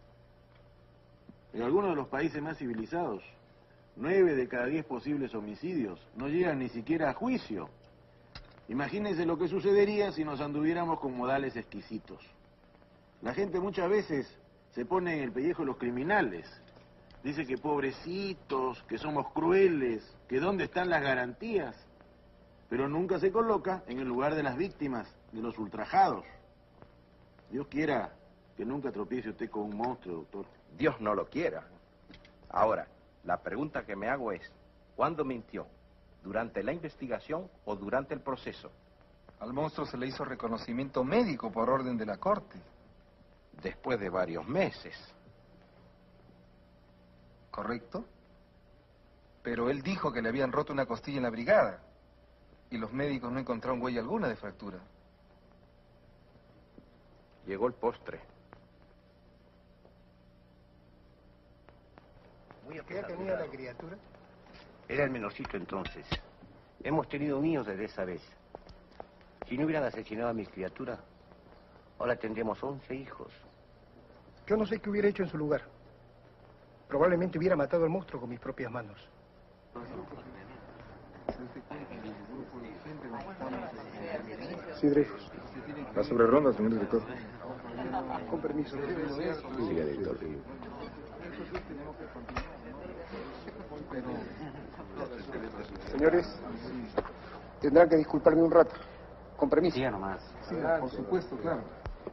Speaker 19: En algunos de los países más civilizados, 9 de cada 10 posibles homicidios no llegan ni siquiera a juicio. Imagínense lo que sucedería si nos anduviéramos con modales exquisitos. La gente muchas veces se pone en el pellejo de los criminales. Dice que pobrecitos, que somos crueles, que dónde están las garantías. Pero nunca se coloca en el lugar de las víctimas, de los ultrajados. Dios quiera que nunca tropiece usted con un monstruo, doctor.
Speaker 12: Dios no lo quiera. Ahora, la pregunta que me hago es, ¿cuándo mintió? ¿Durante la investigación o durante el proceso?
Speaker 14: Al monstruo se le hizo reconocimiento médico por orden de la corte.
Speaker 12: Después de varios meses.
Speaker 14: ¿Correcto? Pero él dijo que le habían roto una costilla en la brigada. Y los médicos no encontraron huella alguna de fractura.
Speaker 12: Llegó el postre.
Speaker 2: ¿Qué edad tenía la criatura?
Speaker 3: Era el menorcito entonces. Hemos tenido niños desde esa vez. Si no hubieran asesinado a mis criaturas, ahora tendríamos 11 hijos.
Speaker 2: Yo no sé qué hubiera hecho en su lugar. Probablemente hubiera matado al monstruo con mis propias manos. Sí, Dreyfus.
Speaker 14: La sobreronda, señor director.
Speaker 2: Con permiso.
Speaker 4: Siga, director.
Speaker 2: Señores, tendrán que disculparme un rato. Con permiso.
Speaker 3: Siga nomás.
Speaker 14: Sí, por supuesto, claro.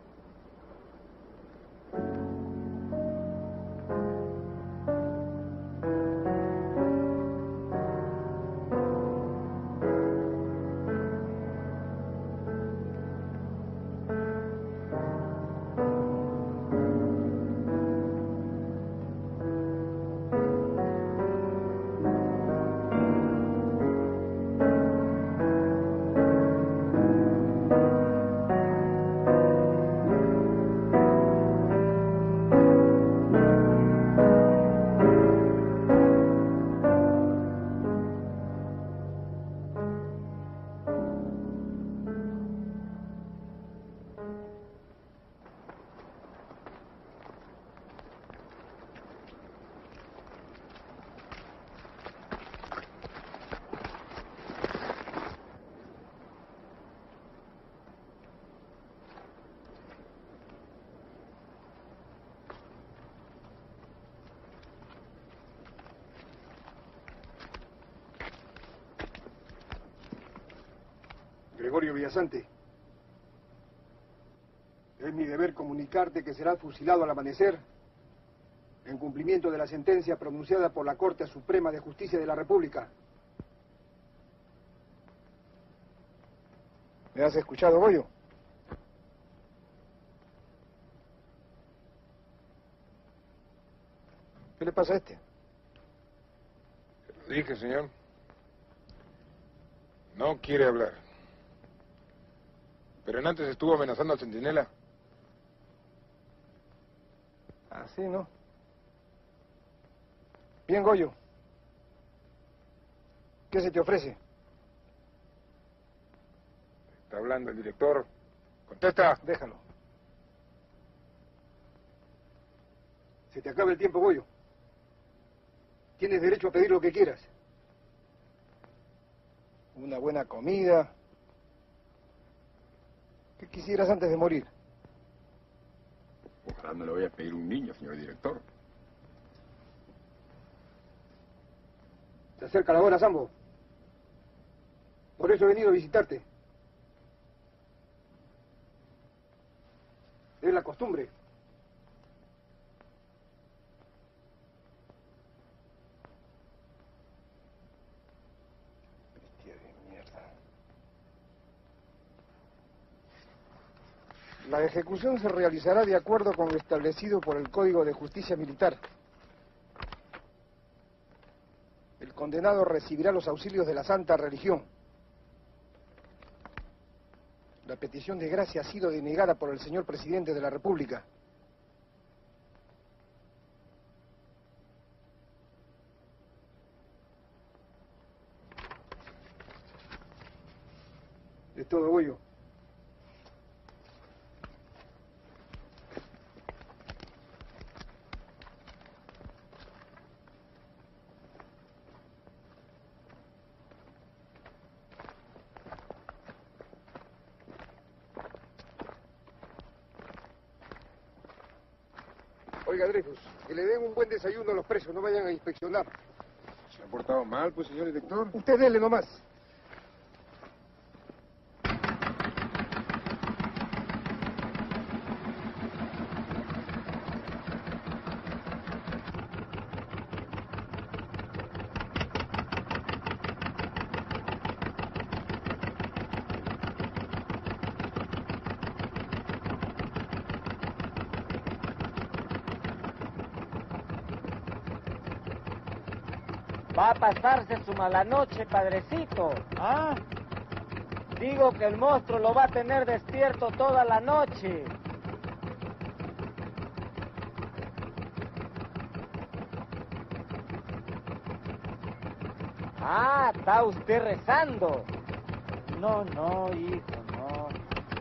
Speaker 2: Gregorio Villasante, es mi deber comunicarte que serás fusilado al amanecer en cumplimiento de la sentencia pronunciada por la Corte Suprema de Justicia de la República. ¿Me has escuchado, Goyo? ¿Qué le pasa a este?
Speaker 14: Se lo dije, señor. No quiere hablar. Pero antes estuvo amenazando al centinela.
Speaker 2: Así, ¿no? Bien, Goyo. ¿Qué se te ofrece?
Speaker 14: Está hablando el director. Contesta.
Speaker 2: Déjalo. se te acaba el tiempo, Goyo. Tienes derecho a pedir lo que quieras. Una buena comida. ¿Qué quisieras antes de morir?
Speaker 5: Ojalá no le voy a pedir un niño, señor director.
Speaker 2: Se acerca la hora, Sambo. Por eso he venido a visitarte. Es la costumbre. Bestia de mierda. La ejecución se realizará de acuerdo con lo establecido por el Código de Justicia Militar. El condenado recibirá los auxilios de la Santa Religión. La petición de gracia ha sido denegada por el señor presidente de la República. Es todo, Goyo. Oiga, Dreyfus, que le den un buen desayuno a los presos, no vayan a inspeccionar.
Speaker 5: ¿Se ha portado mal, pues, señor director?
Speaker 2: Usted dele nomás.
Speaker 20: Va a pasarse su mala noche, padrecito. ¿Ah? Digo que el monstruo lo va a tener despierto toda la noche. Ah, está usted rezando. No, no, hijo, no.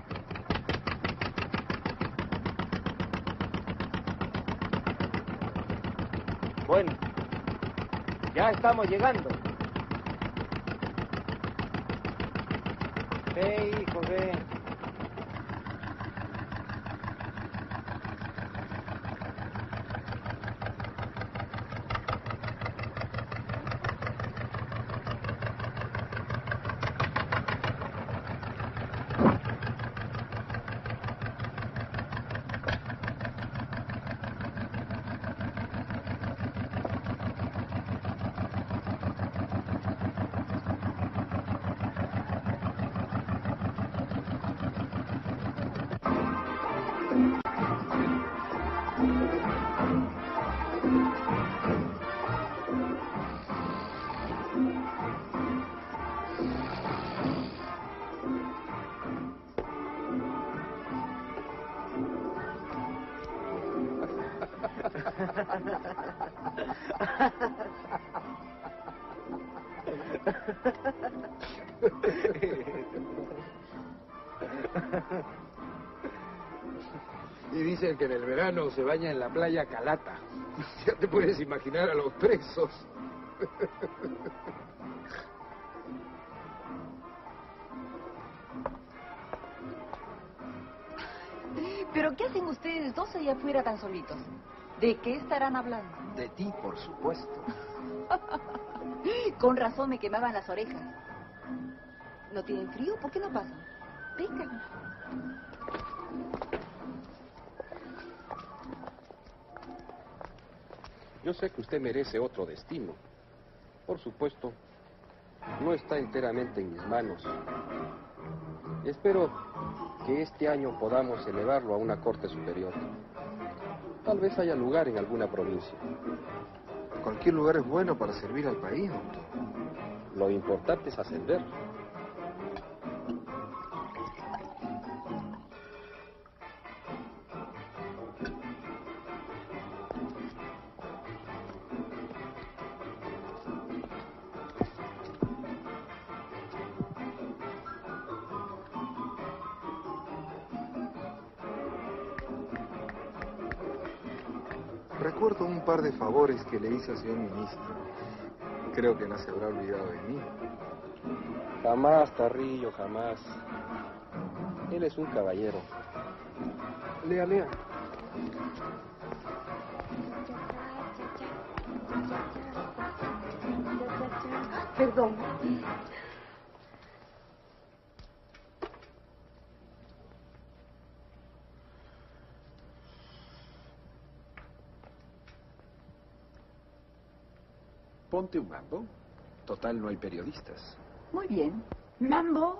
Speaker 20: Bueno. Ya estamos llegando. Ve, hijo, ve.
Speaker 16: Y dicen que en el verano se baña en la playa Calata. Ya te puedes imaginar a los presos.
Speaker 8: ¿Pero qué hacen ustedes dos allá afuera tan solitos? ¿De qué estarán hablando?
Speaker 16: De ti, por supuesto.
Speaker 8: Con razón me quemaban las orejas. ¿No tienen frío? ¿Por qué no pasan? Vengan.
Speaker 13: Yo sé que usted merece otro destino. Por supuesto, no está enteramente en mis manos. Espero que este año podamos elevarlo a una corte superior. Tal vez haya lugar en alguna provincia.
Speaker 14: Cualquier lugar es bueno para servir al país, doctor.
Speaker 13: Lo importante es ascender.
Speaker 14: Recuerdo un par de favores que le hice al señor ministro. Creo que no se habrá olvidado de mí.
Speaker 13: Jamás, Tarrillo, jamás. Él es un caballero. Lea, lea.
Speaker 8: Perdón.
Speaker 16: Ponte un mambo. Total, no hay periodistas.
Speaker 8: Muy bien. Mambo.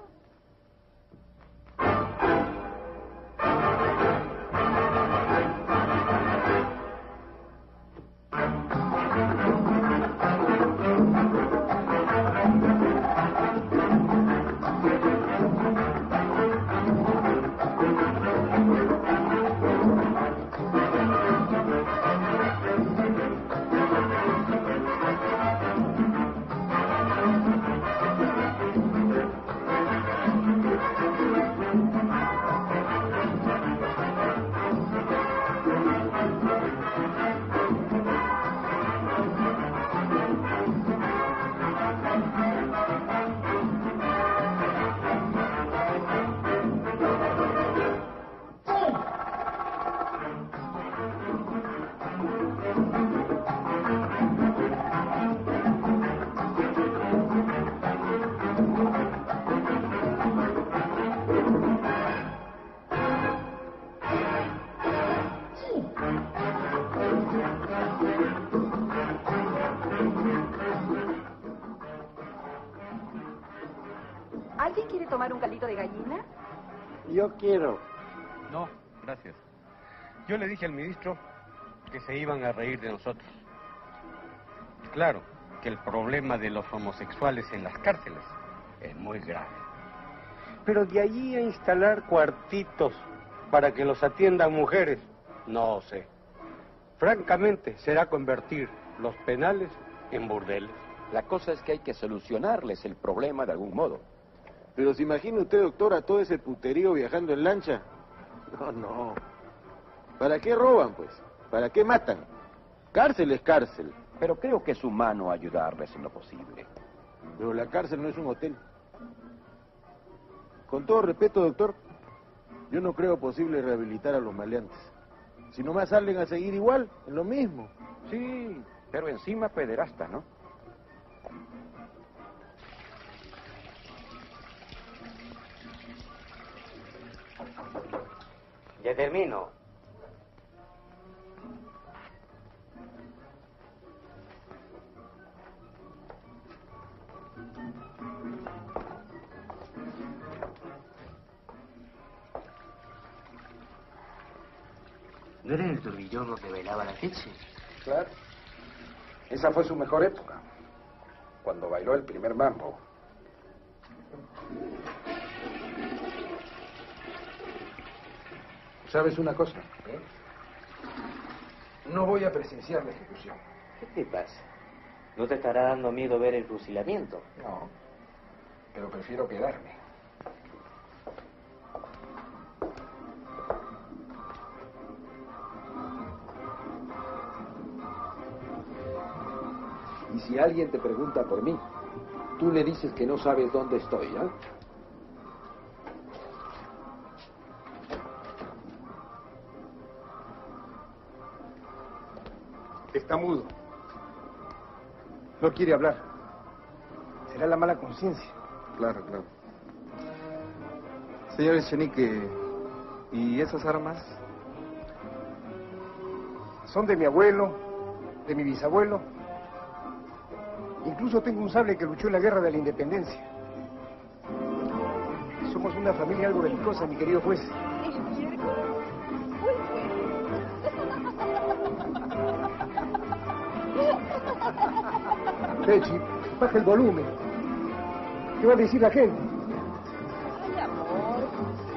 Speaker 8: ¿Alguien quiere tomar un caldito de gallina?
Speaker 15: Yo quiero.
Speaker 13: No, gracias. Yo le dije al ministro que se iban a reír de nosotros. Claro, que el problema de los homosexuales en las cárceles es muy grave. Pero de allí a instalar cuartitos para que los atiendan mujeres, no sé. Francamente, será convertir los penales en burdeles.
Speaker 16: La cosa es que hay que solucionarles el problema de algún modo.
Speaker 19: Pero ¿se imagina usted, doctor, a todo ese puterío viajando en lancha? No, no. ¿Para qué roban, pues? ¿Para qué matan? Cárcel es cárcel.
Speaker 16: Pero creo que es humano ayudarles en lo posible.
Speaker 19: Pero la cárcel no es un hotel. Con todo respeto, doctor, yo no creo posible rehabilitar a los maleantes. Si nomás salen a seguir igual, es lo mismo.
Speaker 16: Sí, pero encima pederasta, ¿no?
Speaker 20: Ya termino.
Speaker 3: ¿No era el turbillón donde bailaba la leche?
Speaker 16: Claro. Esa fue su mejor época. Cuando bailó el primer mambo. ¿Sabes una cosa? No voy a presenciar la ejecución.
Speaker 20: ¿Qué te pasa? ¿No te estará dando miedo ver el fusilamiento?
Speaker 16: No, pero prefiero quedarme. Y si alguien te pregunta por mí, tú le dices que no sabes dónde estoy, ¿ah?
Speaker 2: Está mudo. No quiere hablar. Será la mala conciencia.
Speaker 14: Claro, claro. Señor Echenique, ¿y esas armas?
Speaker 2: Son de mi abuelo, de mi bisabuelo. Incluso tengo un sable que luchó en la guerra de la independencia. Somos una familia algo belicosa, mi querido juez.
Speaker 8: ¿El miércoles? Muy bueno.
Speaker 2: Pechi, baja el volumen. ¿Qué va a decir la gente?
Speaker 8: Ay, amor.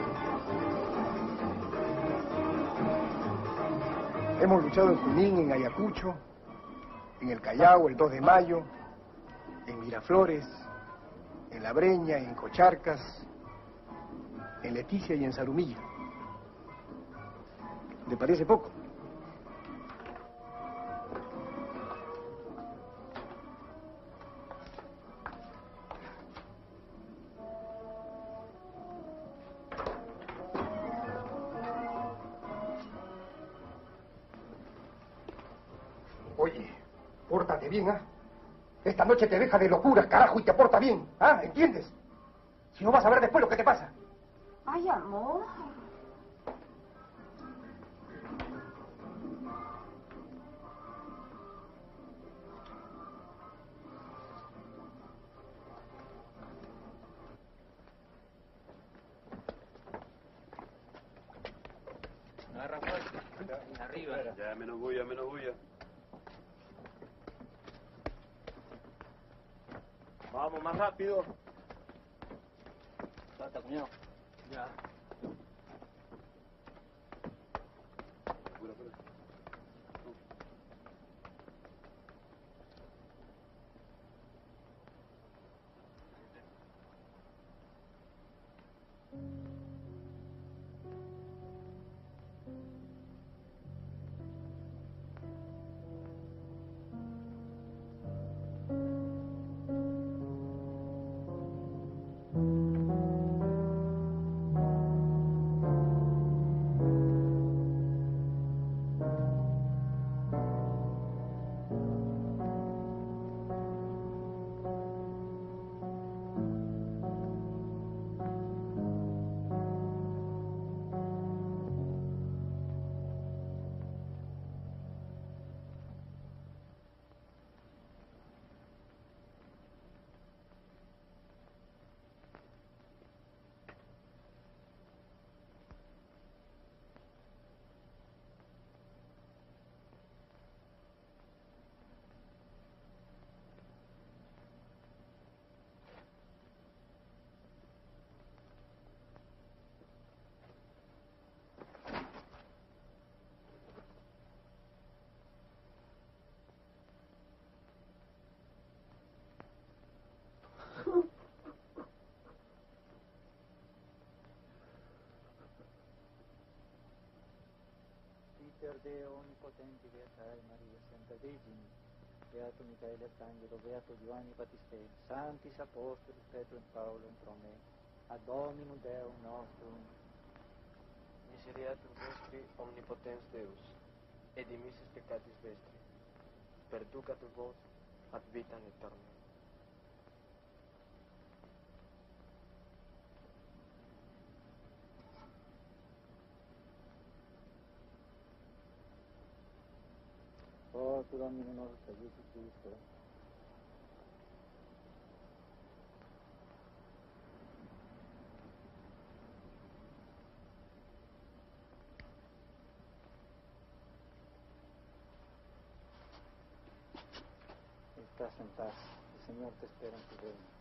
Speaker 2: Hemos luchado en Junín, en Ayacucho, en el Callao, el 2 de mayo, en Miraflores, en La Breña, en Cocharcas, en Leticia y en Zarumilla. ¿Le parece poco? bien, ¿ah? Esta noche te deja de locura, carajo, y te porta bien, ¿ah? ¿Entiendes? Si no vas a ver después lo que te pasa.
Speaker 8: Ay, amor.
Speaker 11: Agarra fuerte. Arriba.
Speaker 21: Ya, menos bulla, menos bulla.
Speaker 20: Vamos, más rápido. Salta, cuñado.
Speaker 11: Ya.
Speaker 22: Iter Deo Onnipotenti, Beata Maria, Santa Vergine, Beato Michaele Arcangelo, Beato Giovanni Battistei, Sanctis Apostolis Petro e Paolo Introme, ad Dominum Deum nostrum,
Speaker 23: Misereatur vestri omnipotens Deus, et dimissis peccatis vestri, perducatur vos ad vitam aeternam.
Speaker 22: O tu Domine nostro, Gesù Cristo, estás en paz, el Señor te espera en tu reino.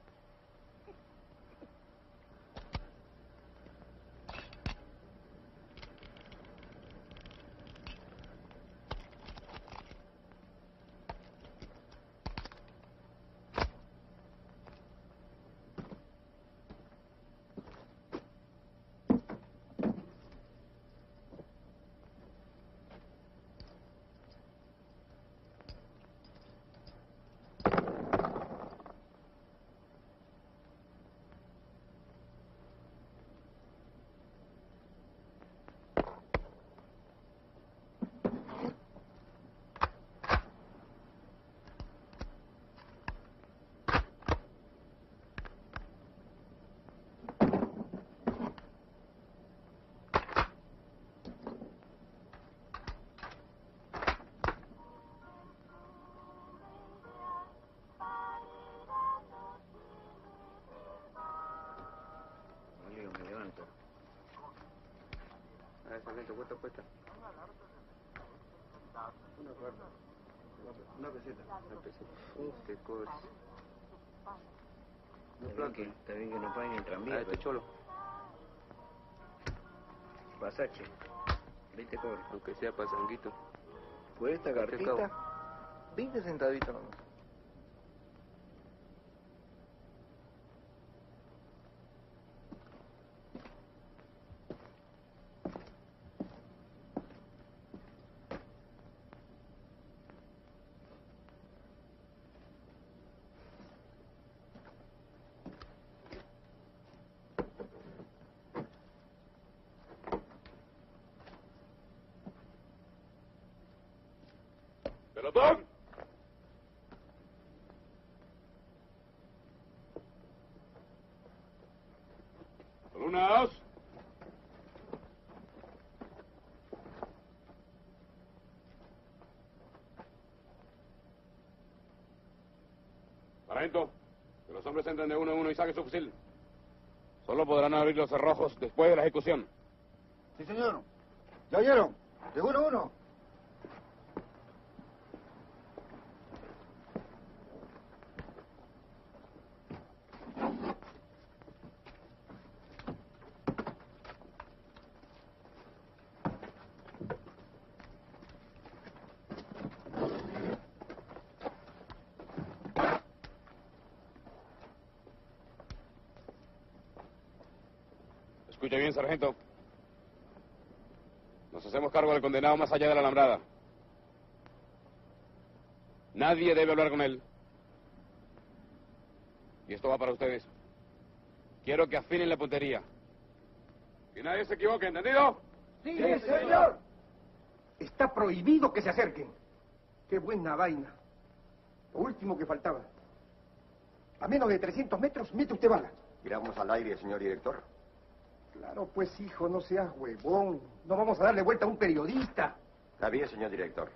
Speaker 21: Cuesta. Una peseta. Qué cosa.
Speaker 3: Está bien que no paguen en tranvía.
Speaker 21: Este cholo.
Speaker 3: Pasache. 20 cobres.
Speaker 21: Aunque sea pasanguito.
Speaker 16: Por esta cartita, 20 centavitos nomás.
Speaker 21: ¡Pelotón!
Speaker 7: Columnas. Sargento, que los hombres entren de uno en uno y saquen su fusil. Solo podrán abrir los cerrojos después de la ejecución.
Speaker 18: Sí, señor. ¿Ya oyeron? De uno a uno.
Speaker 7: Escuche bien, sargento. Nos hacemos cargo del condenado más allá de la alambrada. Nadie debe hablar con él. Y esto va para ustedes. Quiero que afinen la puntería. Que nadie se equivoque, ¿entendido?
Speaker 2: Sí, señor. Está prohibido que se acerquen. Qué buena vaina. Lo último que faltaba. A menos de 300 metros, mete usted bala.
Speaker 4: Tiramos al aire, señor director.
Speaker 2: Claro, pues, hijo, no seas huevón. No vamos a darle vuelta a un periodista.
Speaker 4: Está bien, señor director.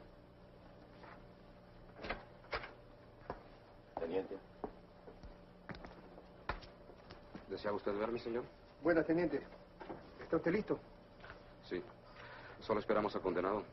Speaker 4: Teniente.
Speaker 7: ¿Desea usted verme, señor?
Speaker 2: Buenas, teniente. ¿Está usted listo?
Speaker 7: Sí. Solo esperamos al condenado.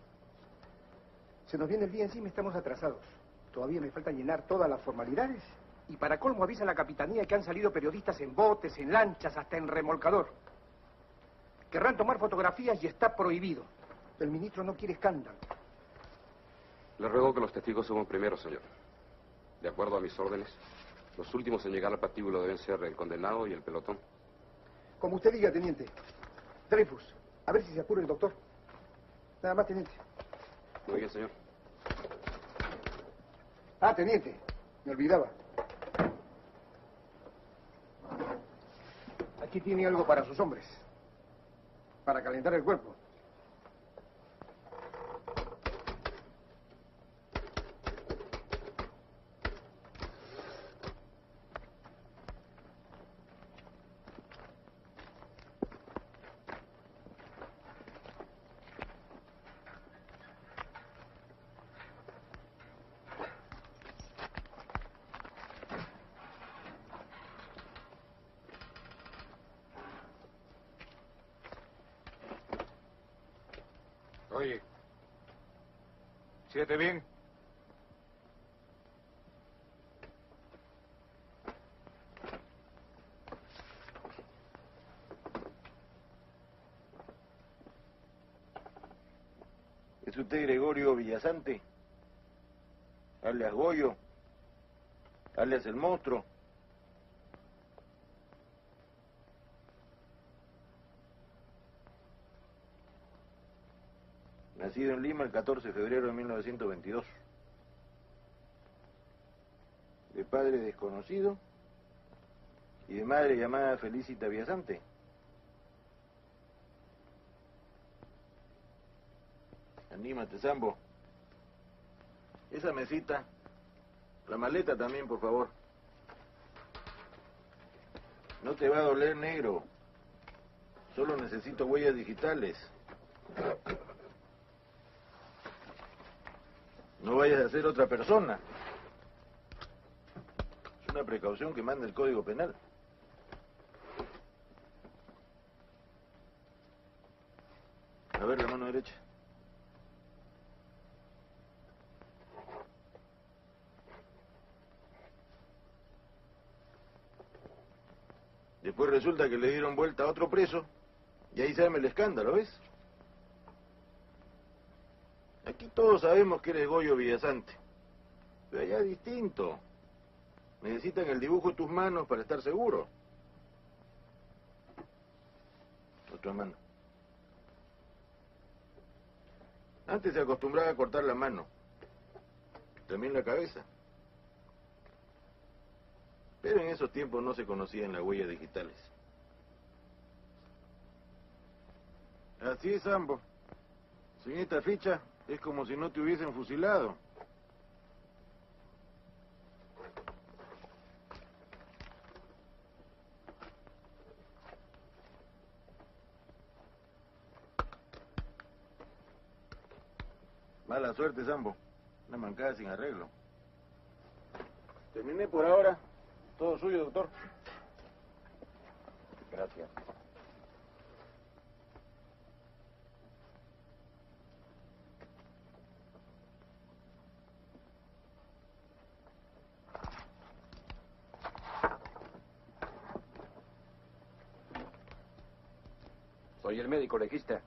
Speaker 2: Se nos viene el día encima y estamos atrasados. Todavía me falta llenar todas las formalidades. Y para colmo avisa la capitanía que han salido periodistas en botes, en lanchas, hasta en remolcador. Querrán tomar fotografías y está prohibido. El ministro no quiere escándalo.
Speaker 7: Le ruego que los testigos suban primero, señor. De acuerdo a mis órdenes, los últimos en llegar al patíbulo deben ser el condenado y el pelotón.
Speaker 2: Como usted diga, teniente. Dreyfus, a ver si se apura el doctor. Nada más, teniente.
Speaker 7: Muy bien, señor.
Speaker 2: Ah, teniente, me olvidaba. Aquí tiene algo para sus hombres. Para calentar el cuerpo.
Speaker 6: Oye, siéntate bien.
Speaker 19: ¿Es usted Gregorio Villasante? Alias Goyo. Alias el monstruo. Nacido en Lima el 14 de febrero de 1922. De padre desconocido y de madre llamada Felicita Villasante. Anímate, Sambo. Esa mesita. La maleta también, por favor. No te va a doler, negro. Solo necesito huellas digitales. No vayas a ser otra persona. Es una precaución que manda el Código Penal. A ver, la mano derecha. Después resulta que le dieron vuelta a otro preso y ahí se arma el escándalo, ¿ves? Aquí todos sabemos que eres Goyo Villasante, pero allá es distinto. Necesitan el dibujo de tus manos para estar seguro. Otra mano. Antes se acostumbraba a cortar la mano, también la cabeza. Pero en esos tiempos no se conocían las huellas digitales. Así es, Sambo. Sin esta ficha es como si no te hubiesen fusilado. Mala suerte, Sambo. Una mancada sin arreglo. Terminé por ahora. Todo suyo, doctor.
Speaker 4: Gracias.
Speaker 7: Soy el médico legista.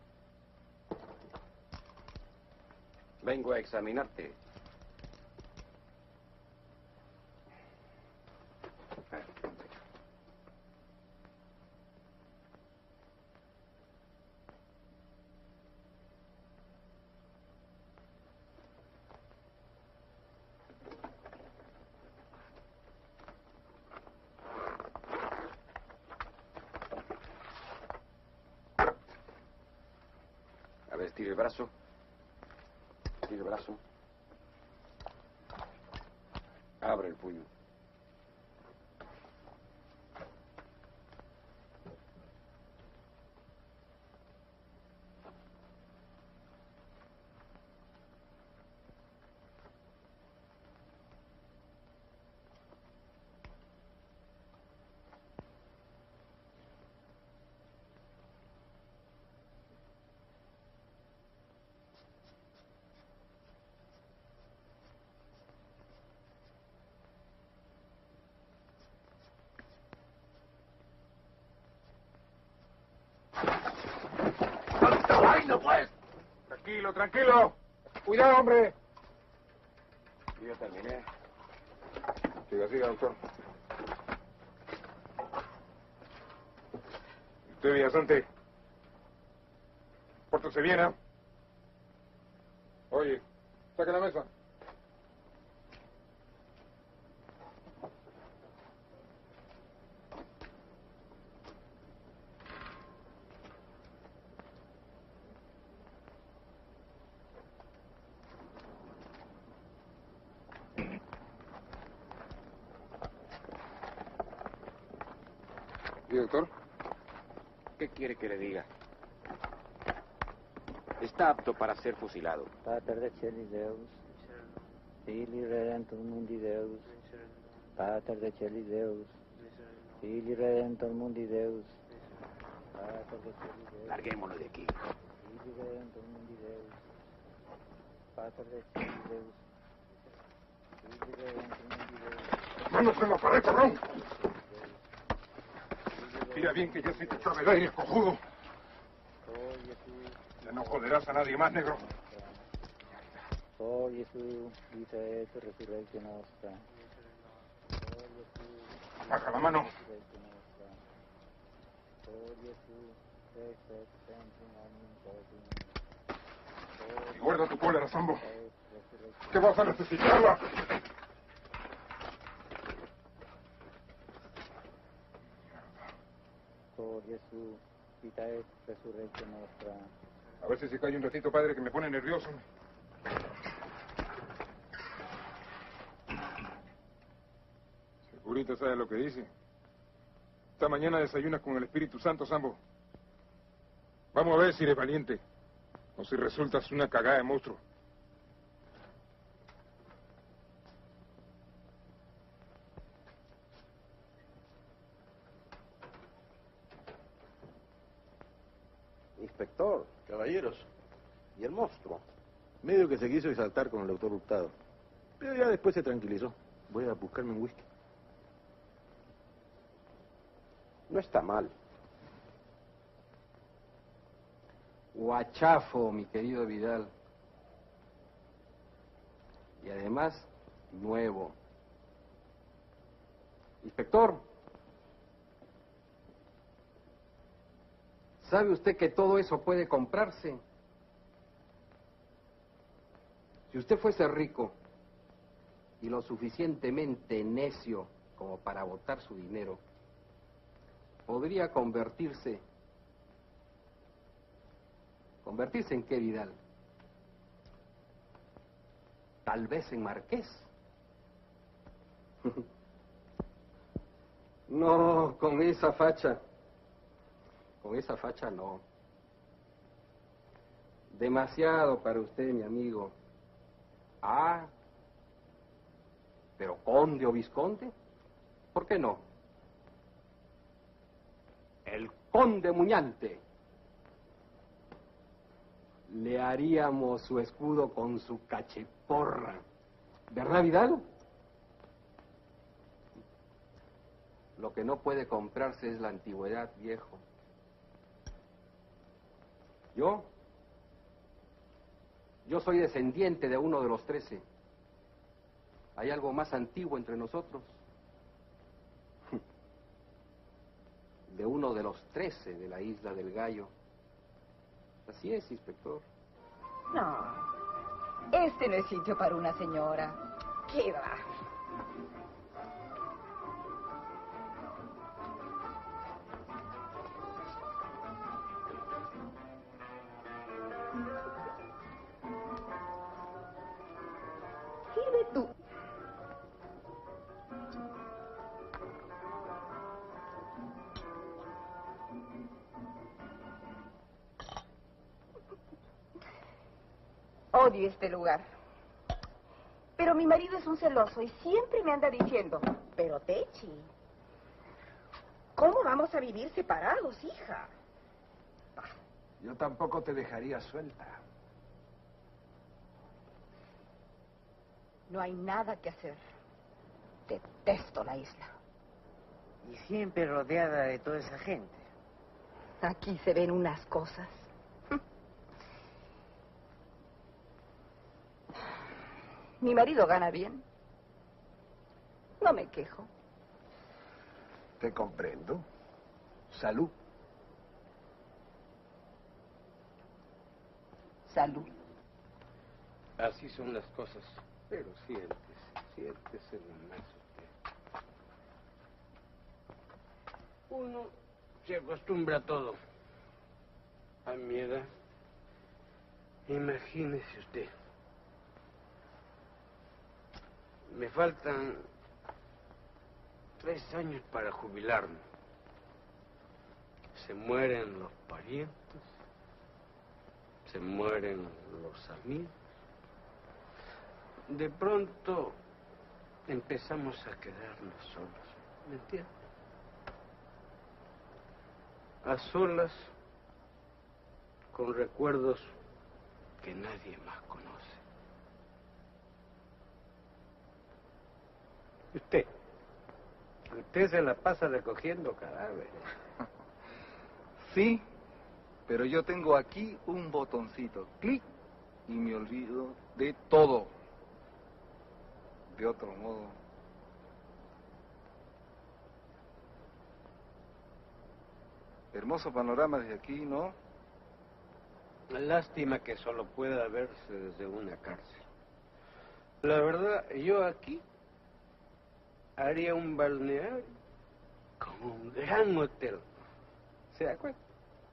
Speaker 7: Vengo a examinarte. A ver, estira el brazo. Estira el brazo. Abre el puño.
Speaker 2: ¡Vaina, pues! Tranquilo, tranquilo. Cuidado, hombre.
Speaker 7: Yo terminé.
Speaker 2: Siga, siga, doctor. Usted, Villasante. Pórtese bien, ¿eh? Oye, saca la mesa. ¿Y, doctor?
Speaker 7: ¿Qué quiere que le diga? Está apto para ser fusilado.
Speaker 15: Pater de Celis Deus, Filii Redentor Mundi Deus, Pater de Celis Deus, Filii Redentor Mundi Deus, Pater de Celis Deus.
Speaker 7: Larguémonos de aquí.
Speaker 15: Filii Redentor Mundi Deus, Pater de Celis Deus, Filii Redentor Mundi Deus.
Speaker 2: ¡Manos en la pared, cabrón! Mira bien que ya se te echaba el aire, cojudo. Ya no joderás a nadie más, negro.
Speaker 15: Oh, Jesús, vita et resurrección nostra. Oh, Jesús,
Speaker 2: Baja la mano.
Speaker 15: oh, Jesús, reset centrum omnium cordum.
Speaker 2: Y guarda tu cólera, Sambo. ¿Qué vas a necesitarla?
Speaker 15: Oh, Jesús, vita et resurrección nostra.
Speaker 2: A ver si se cae un ratito, padre, que me pone nervioso. Segurito sabe lo que dice. Esta mañana desayunas con el Espíritu Santo, Sambo. Vamos a ver si eres valiente o si resultas una cagada de monstruo.
Speaker 19: Inspector, caballeros, ¿y el monstruo? Medio que se quiso exaltar con el doctor Hurtado, pero ya después se tranquilizó. Voy a buscarme un whisky.
Speaker 12: No está mal. Guachafo, mi querido Vidal. Y además, nuevo. Inspector, ¿sabe usted que todo eso puede comprarse? Si usted fuese rico y lo suficientemente necio como para botar su dinero, podría convertirse... ¿Convertirse en qué, Vidal? Tal vez en marqués. No, con esa facha. Con esa facha no. Demasiado para usted, mi amigo.
Speaker 13: Ah, pero conde o vizconde, ¿por qué no? El conde Muñante. Le haríamos su escudo con su cacheporra. ¿Verdad, Vidal? Lo que no puede comprarse es la antigüedad, viejo. Yo soy descendiente de uno de los 13. ¿Hay algo más antiguo entre nosotros? De uno de los 13 de la isla del Gallo. Así es, inspector.
Speaker 8: No, este no es sitio para una señora. ¿Qué va? Sirve tú. Odio este lugar. Pero mi marido es un celoso y siempre me anda diciendo, pero Techi, ¿cómo vamos a vivir separados, hija?
Speaker 14: Yo tampoco te dejaría suelta.
Speaker 8: No hay nada que hacer. Detesto la isla.
Speaker 15: Y siempre rodeada de toda esa gente.
Speaker 8: Aquí se ven unas cosas. Mi marido gana bien. No me quejo.
Speaker 14: Te comprendo. Salud.
Speaker 8: Salud.
Speaker 13: Así son las cosas. Pero siéntese nomás usted. Uno se acostumbra a todo. A mi edad, imagínese usted. Me faltan 3 años para jubilarme. Se mueren los parientes, se mueren los amigos. De pronto empezamos a quedarnos solos, ¿me entiendes? A solas, con recuerdos que nadie más conoce. Usted se la pasa recogiendo cadáveres.
Speaker 14: Sí, pero yo tengo aquí un botoncito. Clic y me olvido de todo. De otro modo. Hermoso panorama desde aquí, ¿no?
Speaker 13: Lástima que solo pueda verse desde una cárcel. La verdad, yo aquí haría un balneario como un gran hotel. ¿Se da cuenta?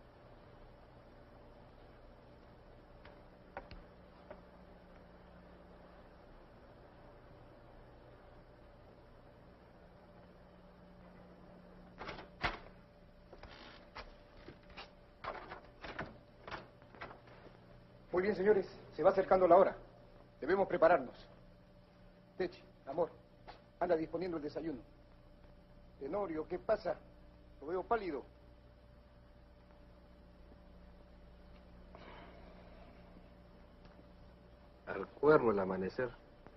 Speaker 2: Muy bien, señores. Se va acercando la hora. Debemos prepararnos. Techi, amor, anda disponiendo el desayuno. Tenorio, ¿qué pasa? Lo veo pálido.
Speaker 13: Al cuerno el amanecer.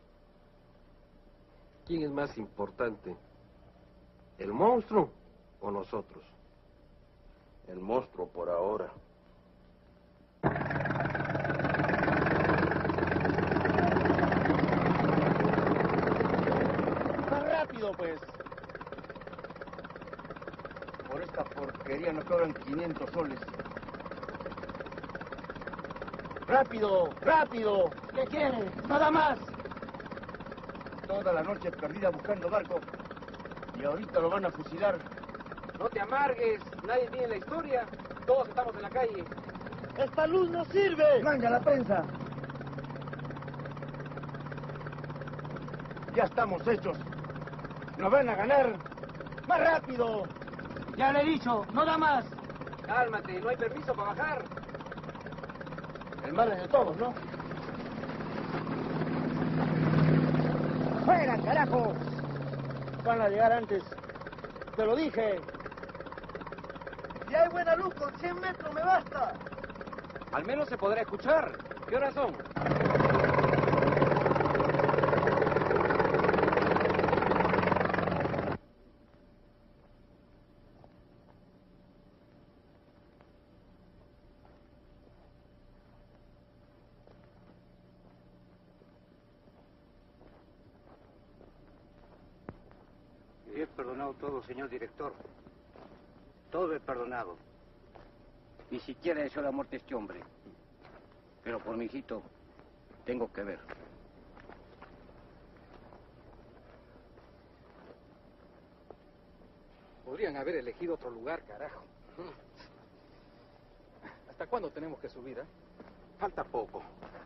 Speaker 13: ¿Quién es más importante? ¿El monstruo o nosotros?
Speaker 19: El monstruo por ahora.
Speaker 4: Más rápido, pues. Por esta porquería nos cobran 500 soles. ¡Rápido! ¡Rápido! ¿Qué quiere? ¡Nada más! Toda la noche perdida buscando barco. Y ahorita lo van a fusilar.
Speaker 11: No te amargues, nadie tiene la historia. Todos estamos en la calle.
Speaker 4: ¡Esta luz no sirve! ¡Manga la prensa! Ya estamos hechos. ¡Nos van a ganar! ¡Más rápido!
Speaker 11: Ya le he dicho, no da más. Cálmate, no hay permiso para bajar.
Speaker 4: El mar es de todos, ¿no?
Speaker 20: ¡Fuera, carajo! Van a llegar antes. Te lo dije.
Speaker 1: Si hay buena luz, con 100 metros me basta.
Speaker 11: Al menos se podrá escuchar. ¿Qué horas son?
Speaker 3: He perdonado todo, señor director. Todo he perdonado. Ni siquiera deseo la muerte a este hombre. Pero por mi hijito, tengo que ver.
Speaker 11: Podrían haber elegido otro lugar, carajo. ¿Hasta cuándo tenemos que subir, eh?
Speaker 12: Falta poco.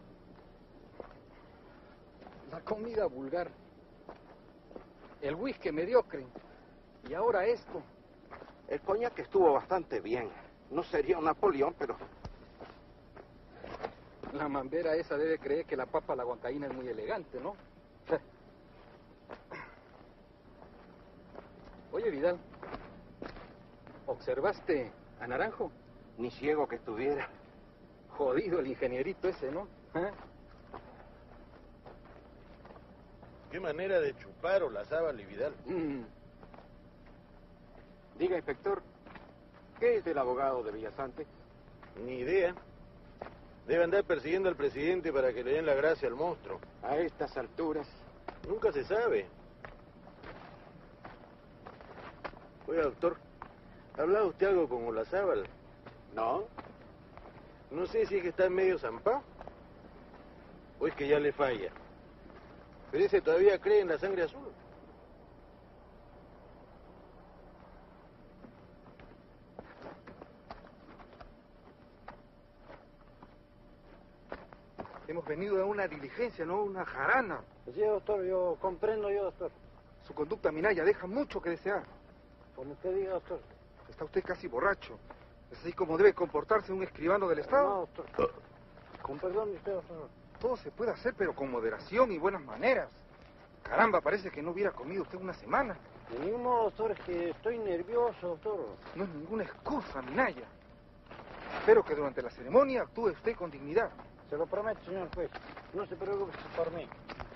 Speaker 11: La comida vulgar. El whisky mediocre. Y ahora esto.
Speaker 12: El coñac estuvo bastante bien. No sería un Napoleón, pero...
Speaker 11: La mambera esa debe creer que la papa a la huancaína es muy elegante, ¿no? Oye, Vidal, ¿observaste a Naranjo?
Speaker 12: Ni ciego que estuviera.
Speaker 11: Jodido el ingenierito ese, ¿no? ¿Eh?
Speaker 19: Qué manera de chupar o la sábal y Vidal.
Speaker 13: Diga, inspector, ¿qué es del abogado de Villasante?
Speaker 19: Ni idea. Debe andar persiguiendo al presidente para que le den la gracia al monstruo.
Speaker 13: A estas alturas.
Speaker 19: Nunca se sabe. Oiga, doctor, ¿ha hablado usted algo con Olazábal?
Speaker 13: No.
Speaker 19: No sé si es que está medio zampado o es que ya le falla. Pero ese todavía cree en la sangre azul.
Speaker 2: Hemos venido a una diligencia, no una jarana.
Speaker 20: Sí, doctor, yo comprendo, doctor.
Speaker 2: Su conducta, Minaya, deja mucho que desear.
Speaker 20: Como usted diga, doctor.
Speaker 2: Está usted casi borracho. ¿Es así como debe comportarse un escribano del Estado?
Speaker 20: No, doctor. Con perdón de usted, doctor.
Speaker 2: Todo se puede hacer, pero con moderación y buenas maneras. Caramba, parece que no hubiera comido usted una semana.
Speaker 20: De ningún modo, doctor, es que estoy nervioso, doctor.
Speaker 2: No es ninguna excusa, Minaya. Espero que durante la ceremonia actúe usted con dignidad.
Speaker 20: Se lo prometo, señor juez. No se preocupe por mí.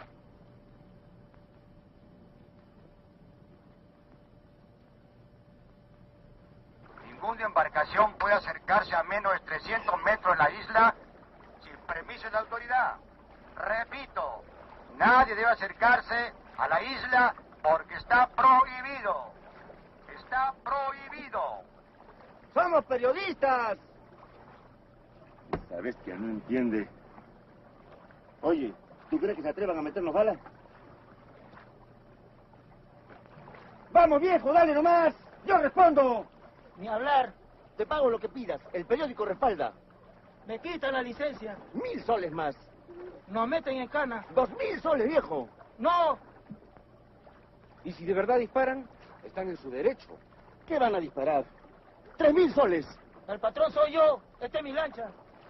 Speaker 4: Ninguna embarcación puede acercarse a menos de 300 metros de la isla sin permiso de la autoridad. Repito, nadie debe acercarse a la isla porque está prohibido. Está prohibido.
Speaker 20: ¡Somos periodistas!
Speaker 4: Esa bestia no entiende.
Speaker 20: Oye, ¿tú crees que se atrevan a meternos balas? ¡Vamos, viejo, dale nomás! ¡Yo respondo! Ni hablar. Te pago lo que pidas. El periódico respalda. Me quitan la licencia. 1000 soles más. Nos meten en cana. 2000 soles, viejo. ¡No!
Speaker 11: Y si de verdad disparan, están en su derecho.
Speaker 20: ¿Qué van a disparar? 3000 soles. El patrón soy yo. Esta es mi lancha.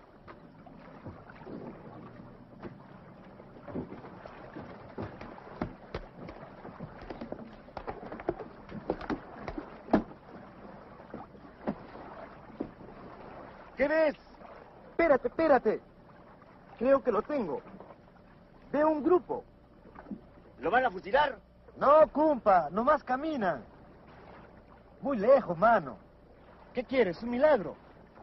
Speaker 20: ¿Qué ves? Espérate. Creo que lo tengo. Veo un grupo. ¿Lo van a fusilar? No, cumpa, nomás caminan. Muy lejos, mano. ¿Qué quieres? ¿Un milagro?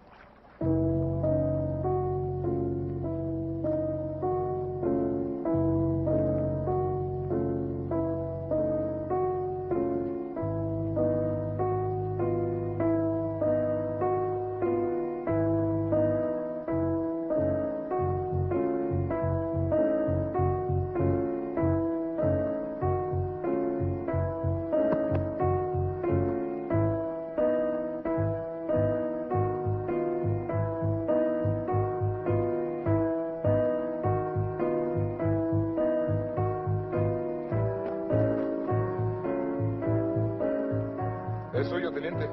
Speaker 6: ¿Es suyo, teniente?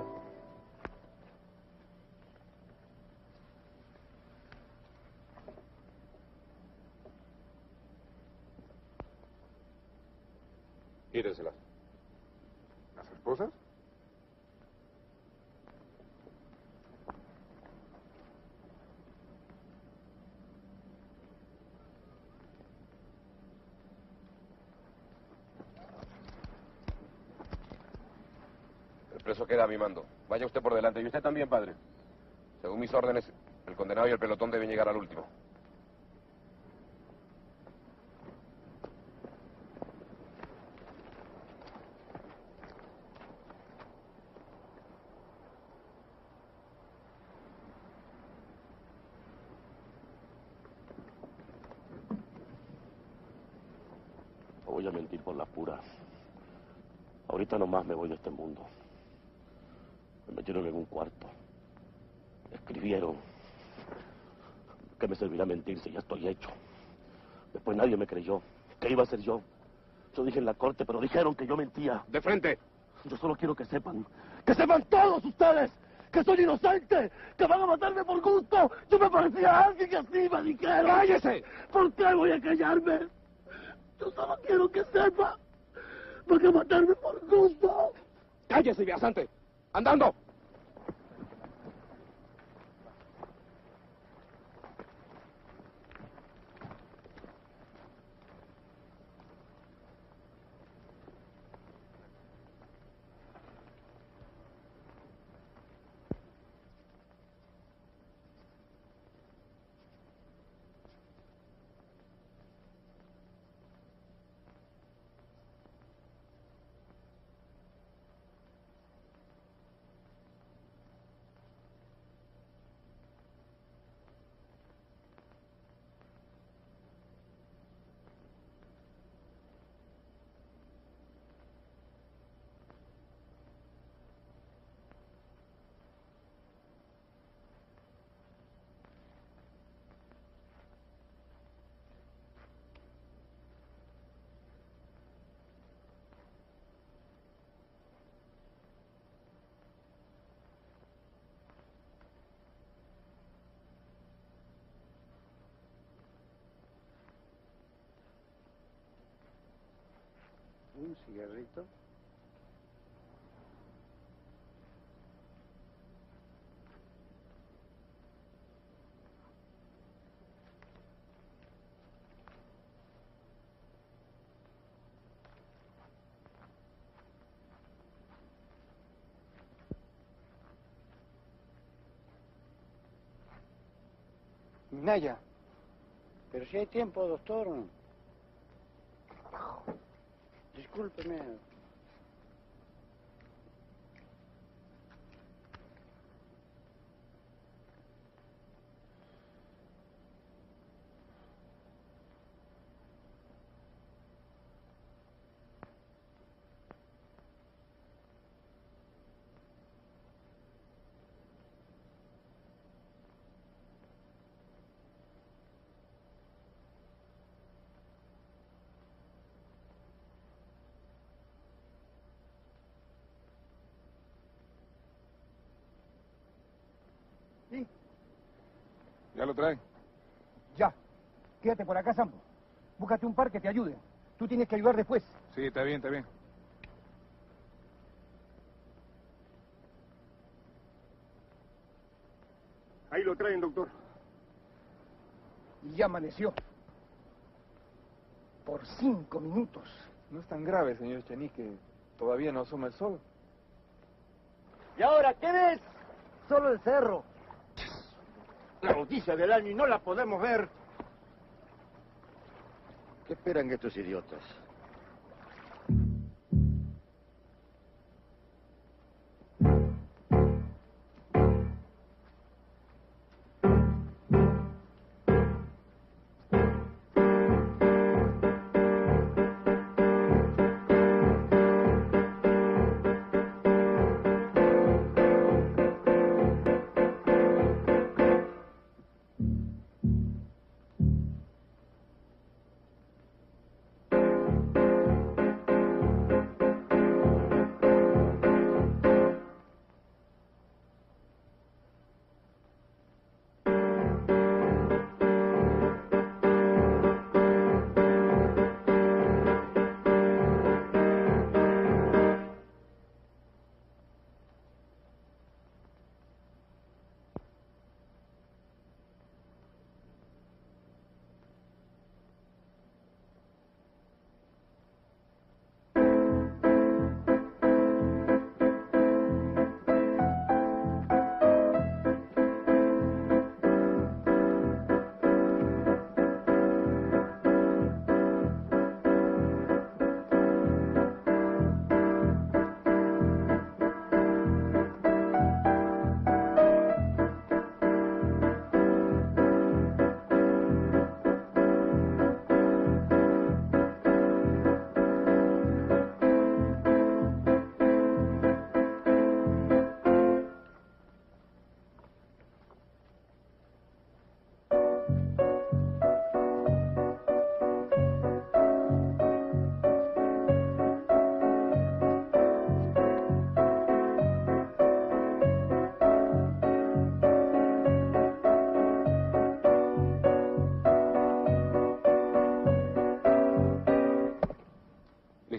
Speaker 5: cosas?
Speaker 7: El preso queda a mi mando. Vaya usted por delante. Y usted también, padre. Según mis órdenes, el condenado y el pelotón deben llegar al último.
Speaker 9: No voy a mentir por la pura. Ahorita nomás me voy de este mundo. Me metieron en un cuarto. Escribieron. ¿Qué me servirá mentir si ya estoy hecho? Después nadie me creyó. ¿Qué iba a ser yo? Yo dije en la corte, pero dijeron que yo mentía.
Speaker 7: ¡De frente!
Speaker 9: Yo solo quiero que sepan todos ustedes, que soy inocente, que van a matarme por gusto. Yo me parecía a alguien que así me dijeron.
Speaker 7: ¡Cállese!
Speaker 9: ¿Por qué voy a callarme? Yo solo quiero que sepa. Van a matarme por gusto.
Speaker 7: ¡Cállese, viajante! ¡Andando!
Speaker 15: Un cigarrito.
Speaker 20: Minaya.
Speaker 15: Pero si hay tiempo, doctor. Discúlpeme.
Speaker 2: ¿Sí?
Speaker 5: ¿Ya lo trae?
Speaker 2: Ya. Quédate por acá, Sampo. Búscate un par que te ayude. Tú tienes que ayudar después.
Speaker 5: Sí, está bien, está bien.
Speaker 2: Ahí lo traen, doctor. Y ya amaneció. Por 5 minutos.
Speaker 14: No es tan grave, señor Chenique. Todavía no asoma el sol.
Speaker 20: ¿Y ahora qué ves? Solo el cerro.
Speaker 4: La noticia del año y no la podemos ver. ¿Qué esperan estos idiotas?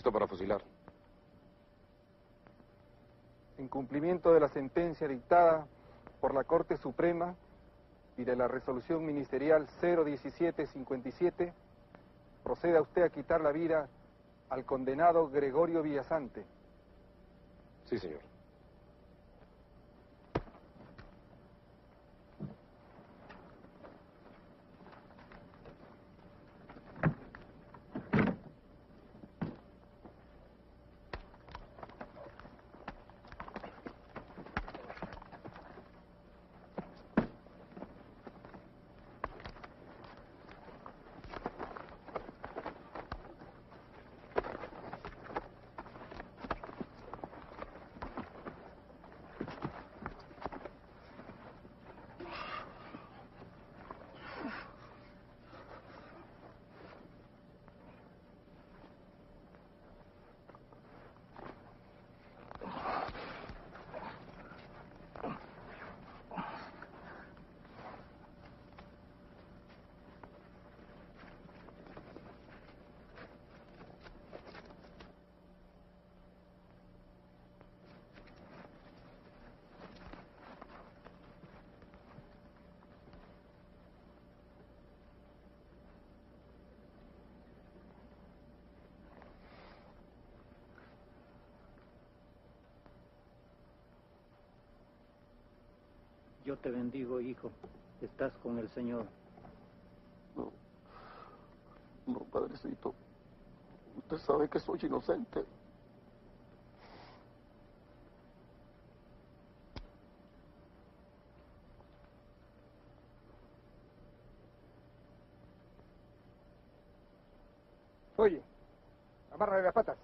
Speaker 7: Listo para fusilar.
Speaker 14: En cumplimiento de la sentencia dictada por la Corte Suprema y de la resolución ministerial 01757, proceda usted a quitar la vida al condenado Gregorio Villasante.
Speaker 7: Sí, señor.
Speaker 15: Yo te bendigo, hijo. Estás con el Señor.
Speaker 9: No, no, padrecito. Usted sabe que soy inocente.
Speaker 2: Oye, amárrale las patas.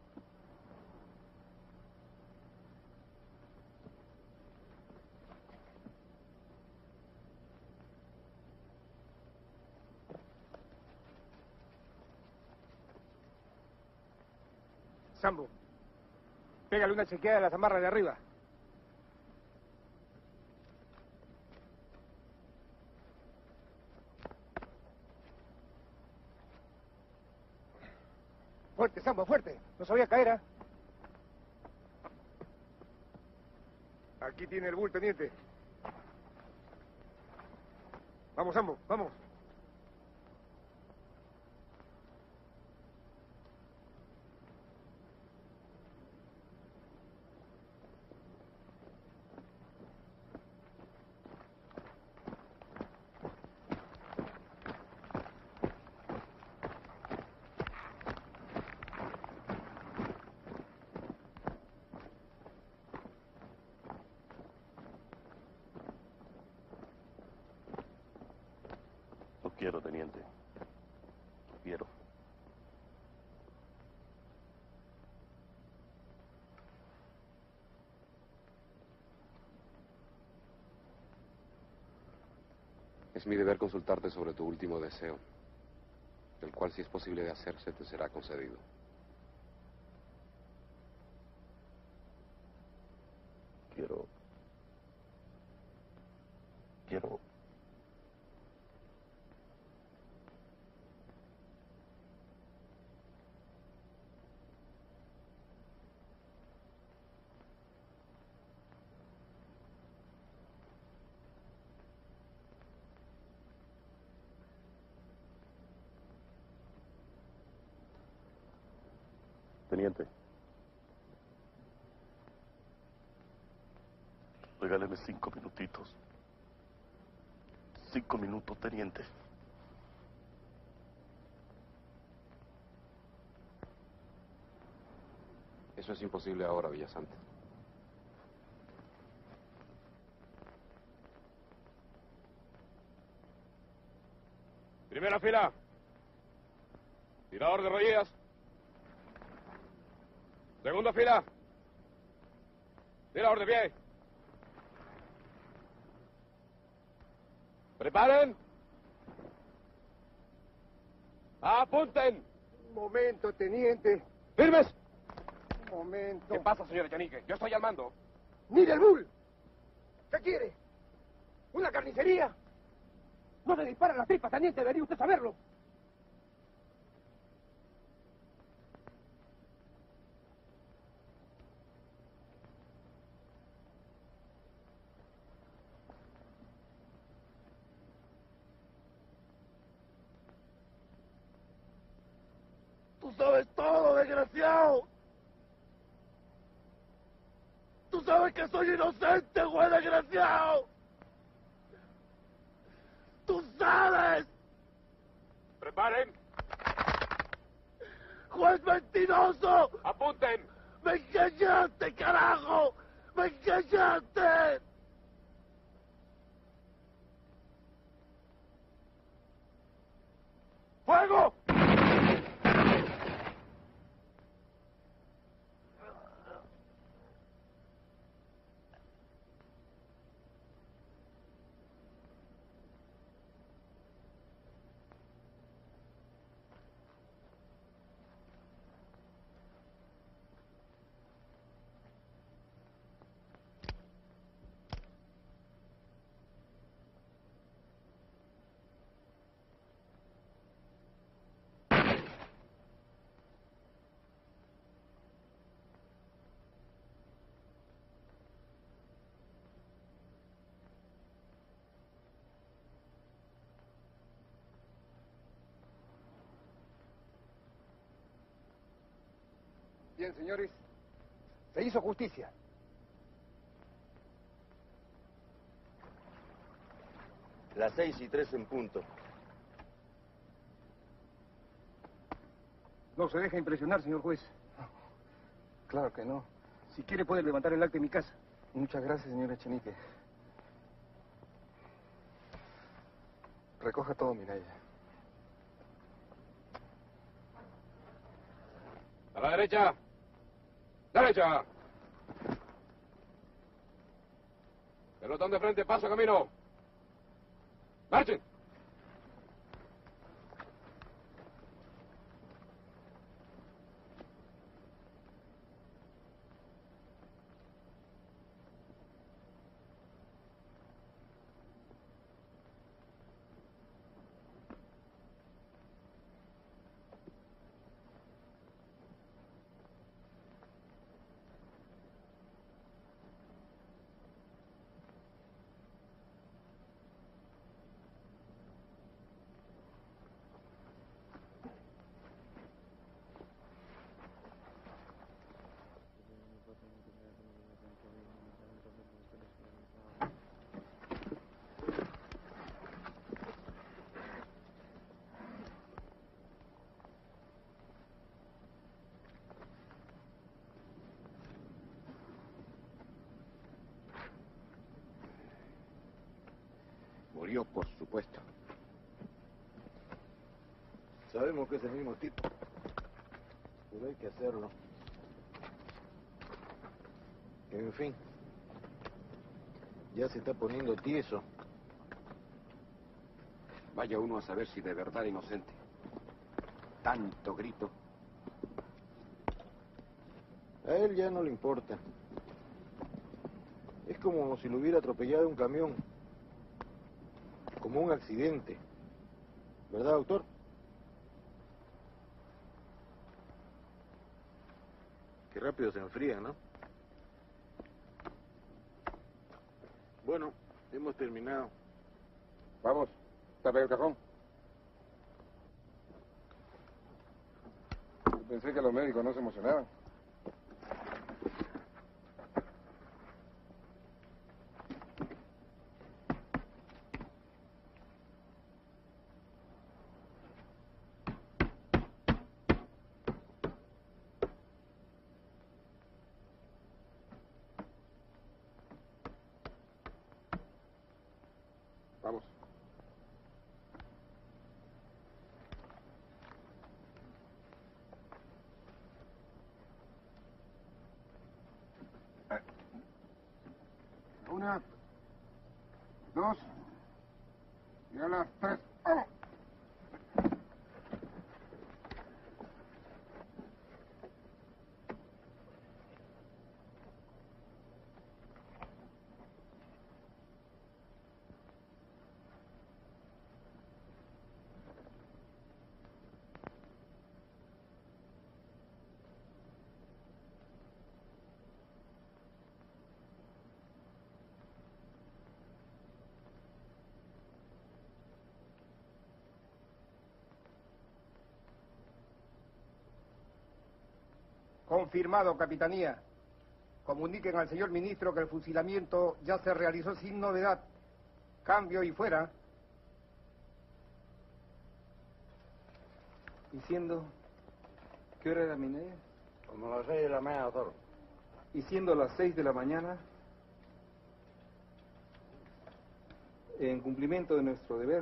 Speaker 2: Sambo, pégale una chequeada a las amarras de arriba. Fuerte, Sambo, fuerte. No sabía caer, ¿eh? Aquí tiene el bull, teniente. Vamos, Sambo, vamos.
Speaker 9: No quiero, teniente. No quiero.
Speaker 7: Es mi deber consultarte sobre tu último deseo, el cual, si es posible de hacerse, te será concedido.
Speaker 9: Quiero... Teniente. Regáleme 5 minutitos. 5 minutos, teniente.
Speaker 7: Eso es imposible ahora, Villasante.
Speaker 6: Primera fila. Tirador de rodillas. Segunda fila. Tirador de pie. Preparen. Apunten.
Speaker 2: Un momento, teniente.
Speaker 6: ¡Firmes!
Speaker 2: Un momento.
Speaker 6: ¿Qué pasa, señor Echenique? Yo estoy al mando.
Speaker 2: ¡Mire el bull! ¿Qué quiere? ¿Una carnicería? No se disparan las tripas, teniente, debería usted saberlo.
Speaker 20: Tú sabes todo, desgraciado. Tú sabes que soy inocente, juez desgraciado. Tú sabes.
Speaker 7: Preparen.
Speaker 20: Juez mentiroso.
Speaker 7: Apunten.
Speaker 20: Me engañaste, carajo. Me engañaste. ¡Fuego!
Speaker 2: Bien, señores, se hizo justicia.
Speaker 20: Las 6:03 en punto.
Speaker 2: No se deja impresionar, señor juez. Claro que no. Si quiere puede levantar el acta en mi casa. Muchas gracias, señor Echenique. Recoja todo, Minaya.
Speaker 7: A la derecha. ¡Derecha! Pelotón de frente, paso camino. ¡Marchen!
Speaker 4: Murió, por supuesto.
Speaker 19: Sabemos que es el mismo tipo, pero hay que hacerlo. En fin, ya se está poniendo tieso.
Speaker 16: Vaya uno a saber si de verdad inocente. Tanto grito.
Speaker 19: A él ya no le importa. Es como si lo hubiera atropellado un camión. Como un accidente. ¿Verdad, doctor? Qué rápido se enfría, ¿no? Bueno, hemos terminado.
Speaker 5: Vamos, tape el cajón. Yo pensé que los médicos no se emocionaban. Vamos. Una, dos, y a las tres. ¡Vamos!
Speaker 2: Confirmado, Capitanía. Comuniquen al señor ministro que el fusilamiento ya se realizó sin novedad. Cambio y fuera.
Speaker 14: ¿Y siendo? ¿Qué hora era, Minaya?
Speaker 4: Como las 6 de la mañana, doctor.
Speaker 14: Y siendo las 6 de la mañana, en cumplimiento de nuestro deber.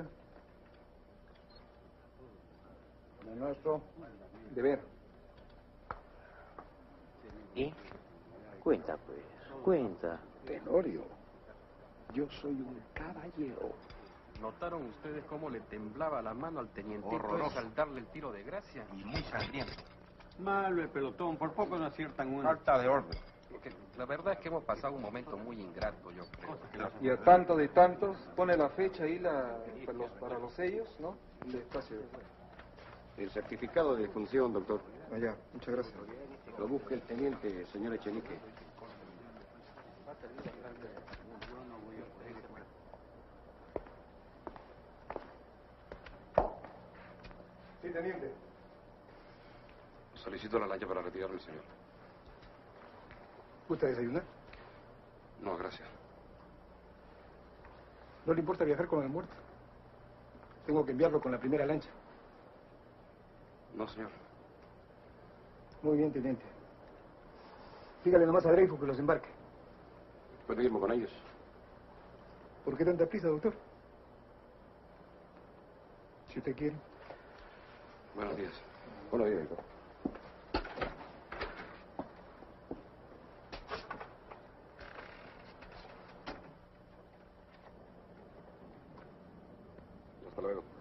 Speaker 4: ¿De nuestro?
Speaker 14: Deber.
Speaker 15: ¿Y? Cuenta, pues. Cuenta.
Speaker 16: Tenorio, yo soy un caballero.
Speaker 12: ¿Notaron ustedes cómo le temblaba la mano al tenientito
Speaker 19: Horroroso.
Speaker 12: al darle el tiro de gracia?
Speaker 19: Y muy sangriento.
Speaker 13: Malo el pelotón, por poco no aciertan una.
Speaker 19: Falta de orden.
Speaker 12: Porque la verdad es que hemos pasado un momento muy ingrato, yo creo.
Speaker 14: Y a tanto de tantos, pone la fecha ahí para los sellos, ¿no? Despacio.
Speaker 16: El certificado de función, doctor.
Speaker 14: Allá, muchas gracias.
Speaker 16: Lo busca el teniente, señor Echenique.
Speaker 2: Sí, teniente.
Speaker 7: Solicito la lancha para retirarme, señor.
Speaker 2: ¿Gusta desayunar?
Speaker 7: No, gracias.
Speaker 2: ¿No le importa viajar con el muerto? Tengo que enviarlo con la primera lancha.
Speaker 7: No, señor.
Speaker 2: Muy bien, teniente. Dígale nomás a Dreyfus que los embarque.
Speaker 7: ¿Puedo irme con ellos?
Speaker 2: ¿Por qué tanta prisa, doctor? Si usted quiere.
Speaker 7: Buenos días.
Speaker 16: Buenos días, doctor.
Speaker 7: Hasta luego.